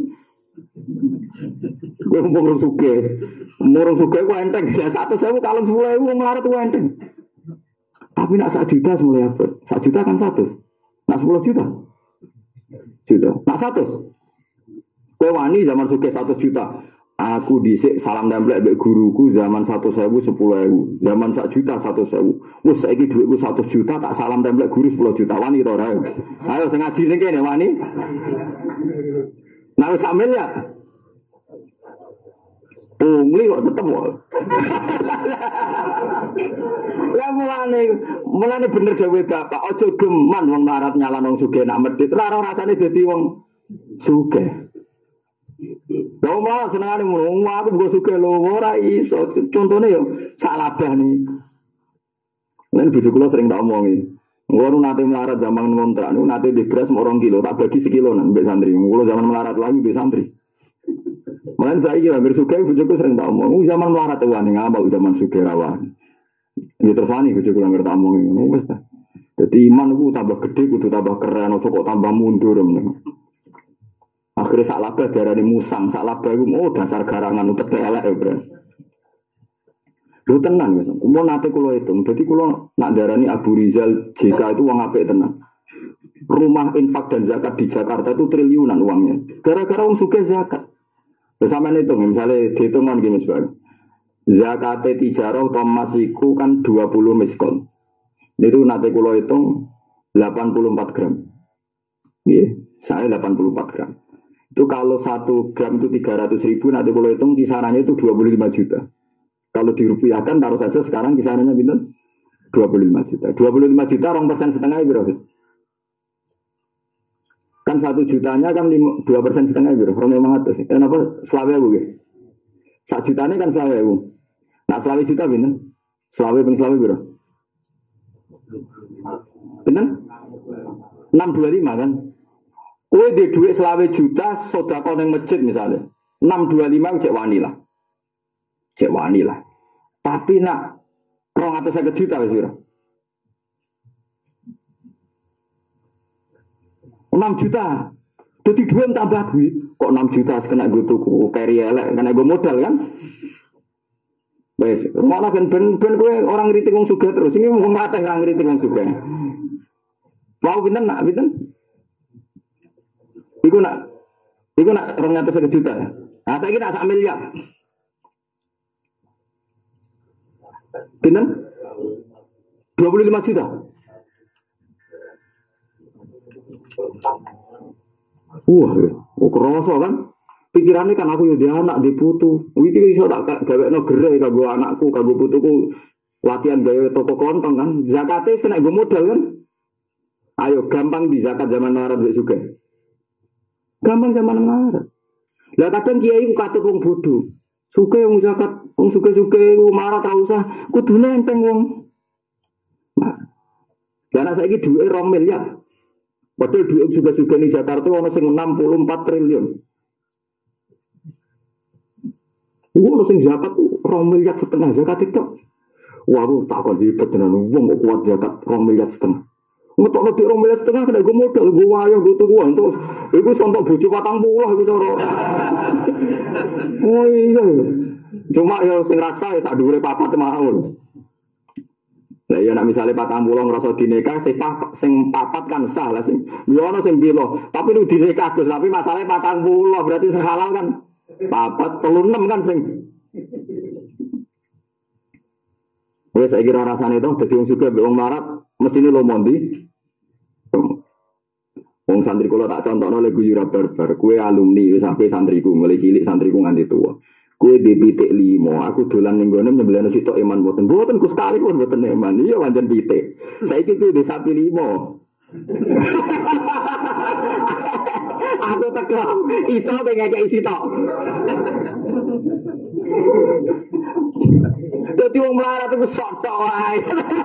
Gue ngomong suge, ngomong suge gue enteng. Satu sewu kalau sepuluh ribu melarat gue enteng. Tapi nak satu juta semula apa? Satu juta kan satu. Nak sepuluh juta, juta. Nak satu. Gue wani zaman suge satu juta. Aku disik salam template mbek guruku zaman satu sewu sepuluh ribu. Zaman satu juta satu sewu. Wes saiki duitku satu juta tak salam template guru sepuluh juta. Wani to ora? Ayo sing ngaji ning kene wani. Nah, sambil ya. Pungli kok tetep kok. Lah mulane, mulane bener dhewe bapak, aja geman wong melarat nyalon wong sugih nak medhit. Ora rasane dadi wong sugih. Lho malah senengane ngono, aku mbok sugih lho ora iso. Contone yo salabah ni. Lan bojo kula sering tak omongi. Ngono nate melarat zaman ngontrak niku nate di beras orang kilo tak bagi sekilo nang mbek santri. Kulo zaman melarat lagi mbek santri. Mulane saiki hampir sugih bojoku sering tak omong. Zaman melarat wani ngambak zaman sugih rawan. Ya terus wani bojoku nang tak omong ngono wis ta. Dadi iman iku tambah gede kudu tambah keren ojo kok tambah mundur men. Akhire sak labah diarani musang, sak labah iku oh dasar garangan utek elek ya, Bro. Lho tenan wis. Kulo nate kula hitung. Dadi kula nak darani Abu Rizal J K itu wong apik tenan. Rumah infak dan zakat di Jakarta itu triliunan uangnya. Gara-gara wong sugih zakat. Wis sampeyan hitung misale dihitungan gini sebab. Zakat tijarah Thomas iku kan dua puluh miskol. Itu nate kula hitung delapan puluh empat gram. Nggih, saya delapan puluh empat gram. Itu kalau satu gram itu tiga ratus ribu nanti kula hitung kisarannya itu dua puluh lima juta. Kalau dirupiahkan taruh saja sekarang kisarannya gitu dua puluh lima juta. dua puluh lima juta orang persen setengah berapa? Kan satu jutanya kan dua persen setengah berapa? Orang lima ratus. Kenapa selawe bu? Satu jutanya kan selawe bu. Nah selawe juta bener. Selawe peng selawe berapa? Bener? enam dua lima kan? Kue di duit selawe juta sodako neng masjid misalnya. enam dua lima cek wani lah. Cek wani lah. Tapi nak rong atau seket juta wis piro? enam juta. Dadi duit tambah duit. Kok enam juta kena gue tuku carry elek, kena gue modal kan? Wes, malah kan ben ben kowe orang ngritik wong sugih terus. Ini wong mate orang ngritik wong sugih. Mau pinten nak pinten? Iku nak iku nak rong atau seket juta. Nah, saiki nak sak miliar. Pinten? dua puluh lima juta. Wah, oh kerasa kan? Pikirannya kan aku ya anak di putu. Iki iso tak gawekno gere kanggo anakku, kanggo putuku latihan gawe toko klontong kan. Zakate kena nggo modal kan. Ayo gampang di zakat zaman Arab wis juga. Gampang zaman Arab. Lah kadang kiai ku katut wong bodho. Suke wong zakat, wong suke-suke ku marah ta usah, kudu nenteng wong. Nah. Lah saiki dhuwit rong miliar. Padahal duit juga-juga di Jakarta ada yang enam puluh empat triliun. Wah, sing zakat tuh rong miliar setengah zakat itu. Waduh, tak akan ribet dengan uang kok kuat zakat rong miliar setengah. Ngetok ngetok rong miliar setengah kena gue modal, gue wayang, gue tuh uang tuh. Iku sontok bojo patang puluh gitu loh. Oh iya, cuma ya sing rasa ya tak dure papat mau. Lah ya nek misale patang puluh ngrasa dinekah sing sing papat kan sah lah sing. Yo ono sing bilo, tapi lu dinekah Gus, tapi masalahe patang puluh berarti sing halal kan. Papat telu enam kan sing. Wes saiki ora rasane to dadi wong sugih mbek wong melarat mestine lomondi. Wong santri kula tak contohno le guyura barbar, kowe alumni wis sampe santriku mulai cilik santriku nganti tuwa. Kue di pitik limo, aku dolan ning gone nyembelihno sitok iman mboten. Mboten ku sekali pun mboten iman. Iya pancen pitik. Saiki ku di sapi limo. Aku tekem iso ngekeki sitok. Dadi wong melarat iku sok tok wae.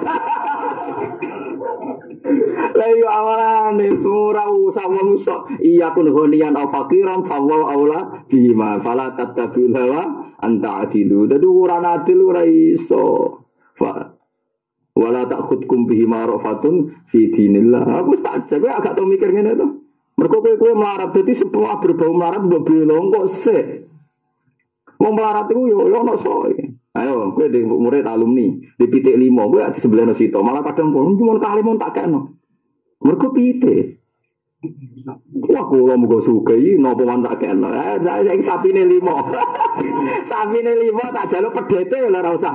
Lah yo awalane surah usah wong usah iya kun honian au fakiran fawwa aula bima fala tattabil hawa anta adilu dadi ora adil ora iso fa wala takhudkum bihi ma'rafatun fi dinillah aku tak jago agak tau mikir ngene to mergo kowe melarat dadi semua berbau melarat mbok belong kok sik wong melarat iku yo ono soe. Ayo, gue di murid alumni di pitik limo, gue di sebelah nusito, malah kadang pun cuma kali mau tak keno, mereka pitik. Wah, gue mau gue sukai, nopo man tak keno, eh, saya sapi nih limo, sapi nih limo tak jaluk pedete lah rasa.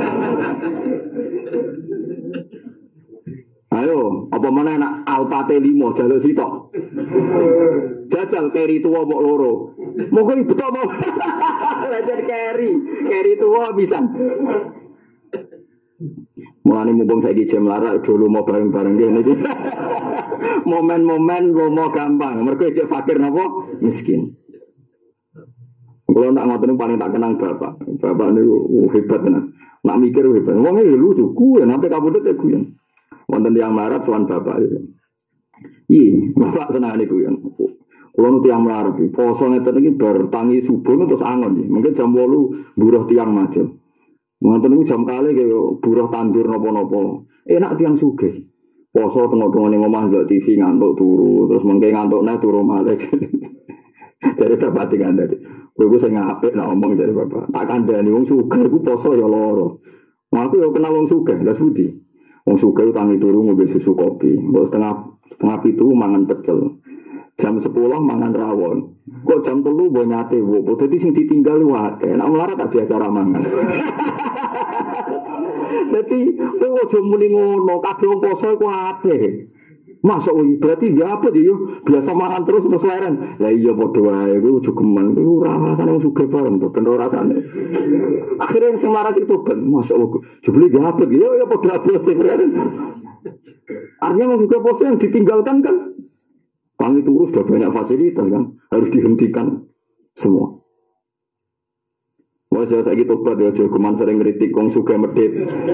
Ayo, apa mana nak alpate limo jaluk sitok, jajal keri tua bok loro. Mau gue betul mau belajar carry, carry tua bisa. Mulane mumpung saiki jam lara dulu mau bareng-bareng ngene iki. Momen-momen lomo gampang, mergo cek fakir napa miskin. Kalau nak ngoten paling tak kenang bapak. Bapak niku hebat tenan. Nak mikir hebat. Wong e lucu kuwi sampai kabudut e guyon. Wonten tiyang marat sowan bapak iki. Iya, bapak senengane guyon. Kalau nanti yang melarat, poso ngeten iki bertangi subuh terus angon nih. Mungkin jam walu buruh tiang macam. Mungkin itu jam kali kayak buruh tandur nopo-nopo. Enak tiang sugih. Poso tengok-tengok ning omah ndelok T V ngantuk turu, terus mengke ngantukne turu malih. Jadi bapak tinggal dari. Kowe sing apik nak omong dari bapak. Tak kandhani wong sugih iku poso ya lara. Wong aku ya kenal wong sugih, lha sudi. Wong sugih tangi turu ngombe susu kopi. Mbok setengah setengah pitu mangan pecel. Jam sepuluh mangan rawon. Kok jam telu mbok nyate wopo. Dadi sing ditinggal wae. Nek melarat tak biasa ra mangan. Dadi kowe aja muni ngono, kabeh wong poso iku apik. Masa oh berarti dia apa dia yo biasa makan terus terus leren. Lah iya padha wae kuwi jogeman kuwi ora rasane wong sugih bareng to ben ora rasane. Akhire sing marah itu ben masa Allah jebule dia apa yo ya padha abot leren. Artinya wong sugih pose yang ditinggalkan kan. Kami turus sudah banyak fasilitas kan harus dihentikan semua. Wah saya lagi tobat ya jogeman sering kritik wong sugih medhit.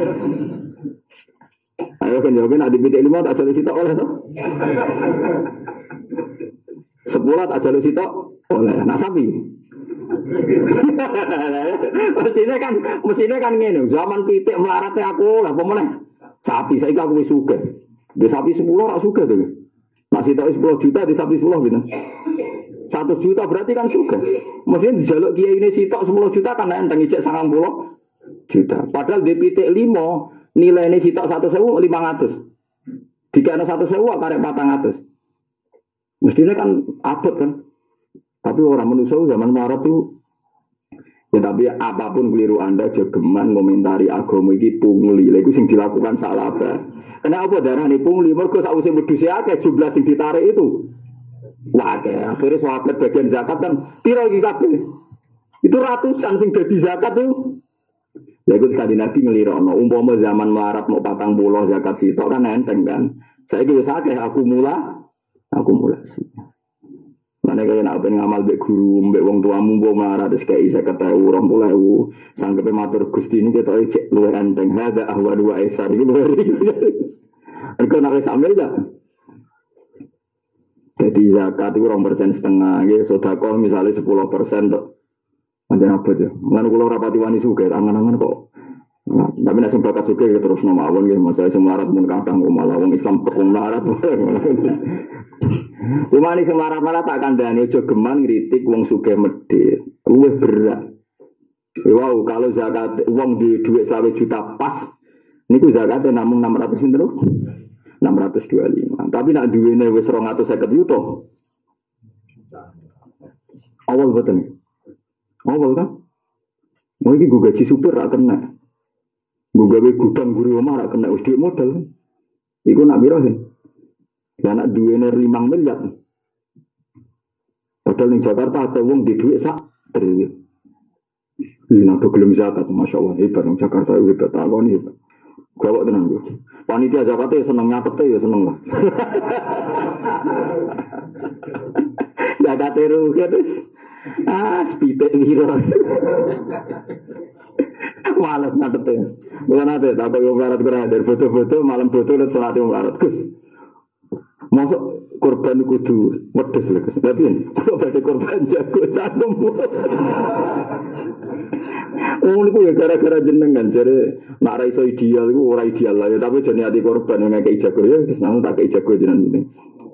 Ayo kan jawabin ada bidik lima tak jalur sitok oleh toh. Sepuluh tak jalur sitok oleh nak sapi. Mestinya kan, mestinya kan gini. Zaman pitik melaratnya aku lah pemenang sapi. Saya aku wis sugih. Di sapi sepuluh tak sugih tuh. Nak sitok sepuluh juta di sapi sepuluh gitu. Satu juta berarti kan sugih. Mestinya di jalur kiai ini sitok sepuluh juta kan enteng ijek sangang puluh juta. Padahal di pitik lima nilai ini sitok satu sewu lima ratus. Jika ada satu sewu karek patang ratus. Mestinya kan abot kan. Tapi orang manusia zaman marah tuh. Ya tapi apapun keliru anda jogeman komentari agama ini pungli. Itu yang dilakukan salah apa? Kenapa darah ini pungli? Mereka sausnya berdua akeh jumlah yang ditarik itu. Wah kayak akhirnya sahabat bagian zakat kan. Piro iki kabeh. Itu ratusan yang jadi zakat tuh. Ya itu tadi Nabi ngelirokno umpama zaman melarat mau patang pulau zakat sitok kan enteng kan. Saya itu sakeh akumula akumulasi. Mana kaya nak ben ngamal mbek guru mbek wong tuamu mbok melarat wis kaya seket ewu rong puluh ewu sanggepe matur Gusti ini ketok cek luwih enteng hada ahwa dua esar iki luwih. Engko nek wis ambil ya. Jadi zakat itu dua persen setengah nggih sedekah misalnya sepuluh persen tok. Macam apa tu? Mengenai kalau rapati wani suka, angan-angan kok. Nah, tapi nak sempat suka terus nama awal gitu. Masalah semarat pun kadang malah orang Islam pun melarat. Cuma ni semarat malah tak kandani jogeman kritik wong suka medit. Luwih berat. Wow, kalau zakat uang di duit selawe juta pas, ni ku zakatnya namun enam ratus minta enam ratus dua puluh lima. Tapi nak duitnya wes rong atau seket juta. Awal betul. Awal kan? Mau ini gue gaji super tak kena. Gue gawe gudang guri omah tak kena. Usdik modal. Iku nak birahin. Ya nak duitnya limang miliar. Padahal di Jakarta ada wong di duit sak triliun. Ini nak gelem zakat, masya Allah hebat. Di Jakarta hebat, takon hebat. Gawak tenang gue. Panitia Jakarta ya seneng nyatet ya seneng lah. Zakat teru terus. Ah, spitek gitu. Aku malas nyatetnya. Bukan ada, tak kau melarat kurang dari foto-foto malam foto dan sholat yang melarat. Gus, masuk korban kudu wedes lho Gus. Tapi kok badhe korban jago cangkem. Oh niku ya gara-gara jenengan jare nak ra iso ideal iku ora ideal lah ya tapi jane ati korban yang ngekeki jago ya wis nang tak kei jago jenengan.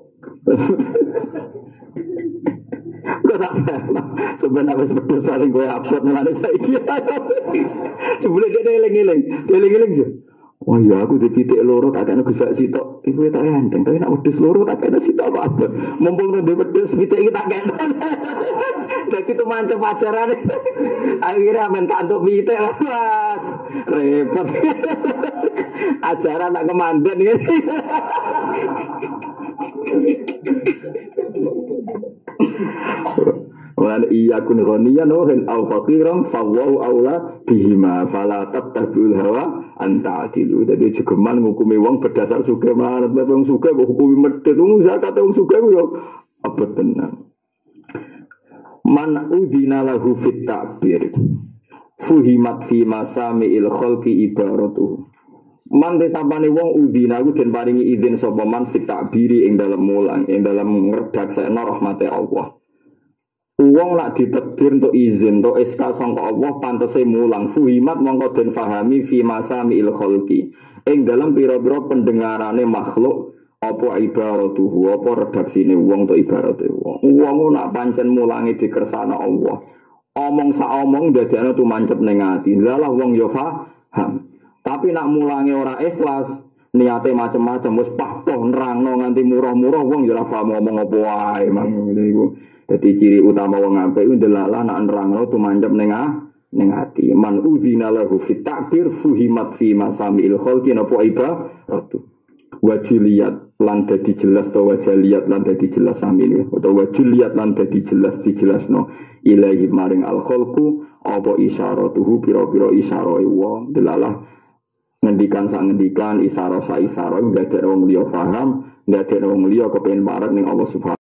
Sebenarnya sebetulnya saling gue upload melalui saya sebelum dia eling-eling eling-eling je oh iya aku di titik loro tak kena gusak sitok itu tak enteng tapi nak wedhus loro tak kena sitok apa mumpung nanti wedhus titik kita kena jadi itu mancam pacaran akhirnya minta untuk titik mas repot ajaran nak kemandan ya Wal iya kun ghaniyan wa au faqiran fawahu aula bihima fala tattabi'ul hawa anta adilu. Dadi jegeman ngukumi wong berdasar sugih melarat wong sugih kok hukumi medhit wong zakat wong sugih yo abot tenan. Man udhina lahu fit ta'bir fuhimat fi masami'il khalqi ibaratu. Man desapane wong udhina ku den paringi izin sapa man fit ta'biri ing dalem mulang ing dalem ngredaksekno rahmate Allah. Uang nak ditakdir untuk izin untuk S K sangka Allah pantese mulang fuhimat mongko den fahami fi masami'il khalqi ing dalam pira-pira pendengarane makhluk apa ibaratuhu apa redaksine wong to ibarate wong wong nak pancen mulangi dikersana Allah omong sak omong dadekno tumancep ning ati lalah wong yo paham tapi nak mulangi ora ikhlas niate macam-macam wis pahpoh nerangno nganti murah-murah wong yo ora paham ngomong apa wae mang niku. Jadi ciri utama wong apik ku ndelalah nak nerangno tumancep ning ning ati. Man udzina lahu fit ta'bir fuhimat fi masami'il khalqi napa ibaratu. wajuliat lan dadi jelas to wajaliat lan dadi jelas samine utawa wajuliat lan dadi jelas dijelasno ilahi maring al khalqu apa isyaratuhu pira-pira isyarae wong delalah ngendikan sak ngendikan isyarah sa isyarah nggak ada wong liya paham nggak ada wong liya kepengin parek ning Allah Subhanahu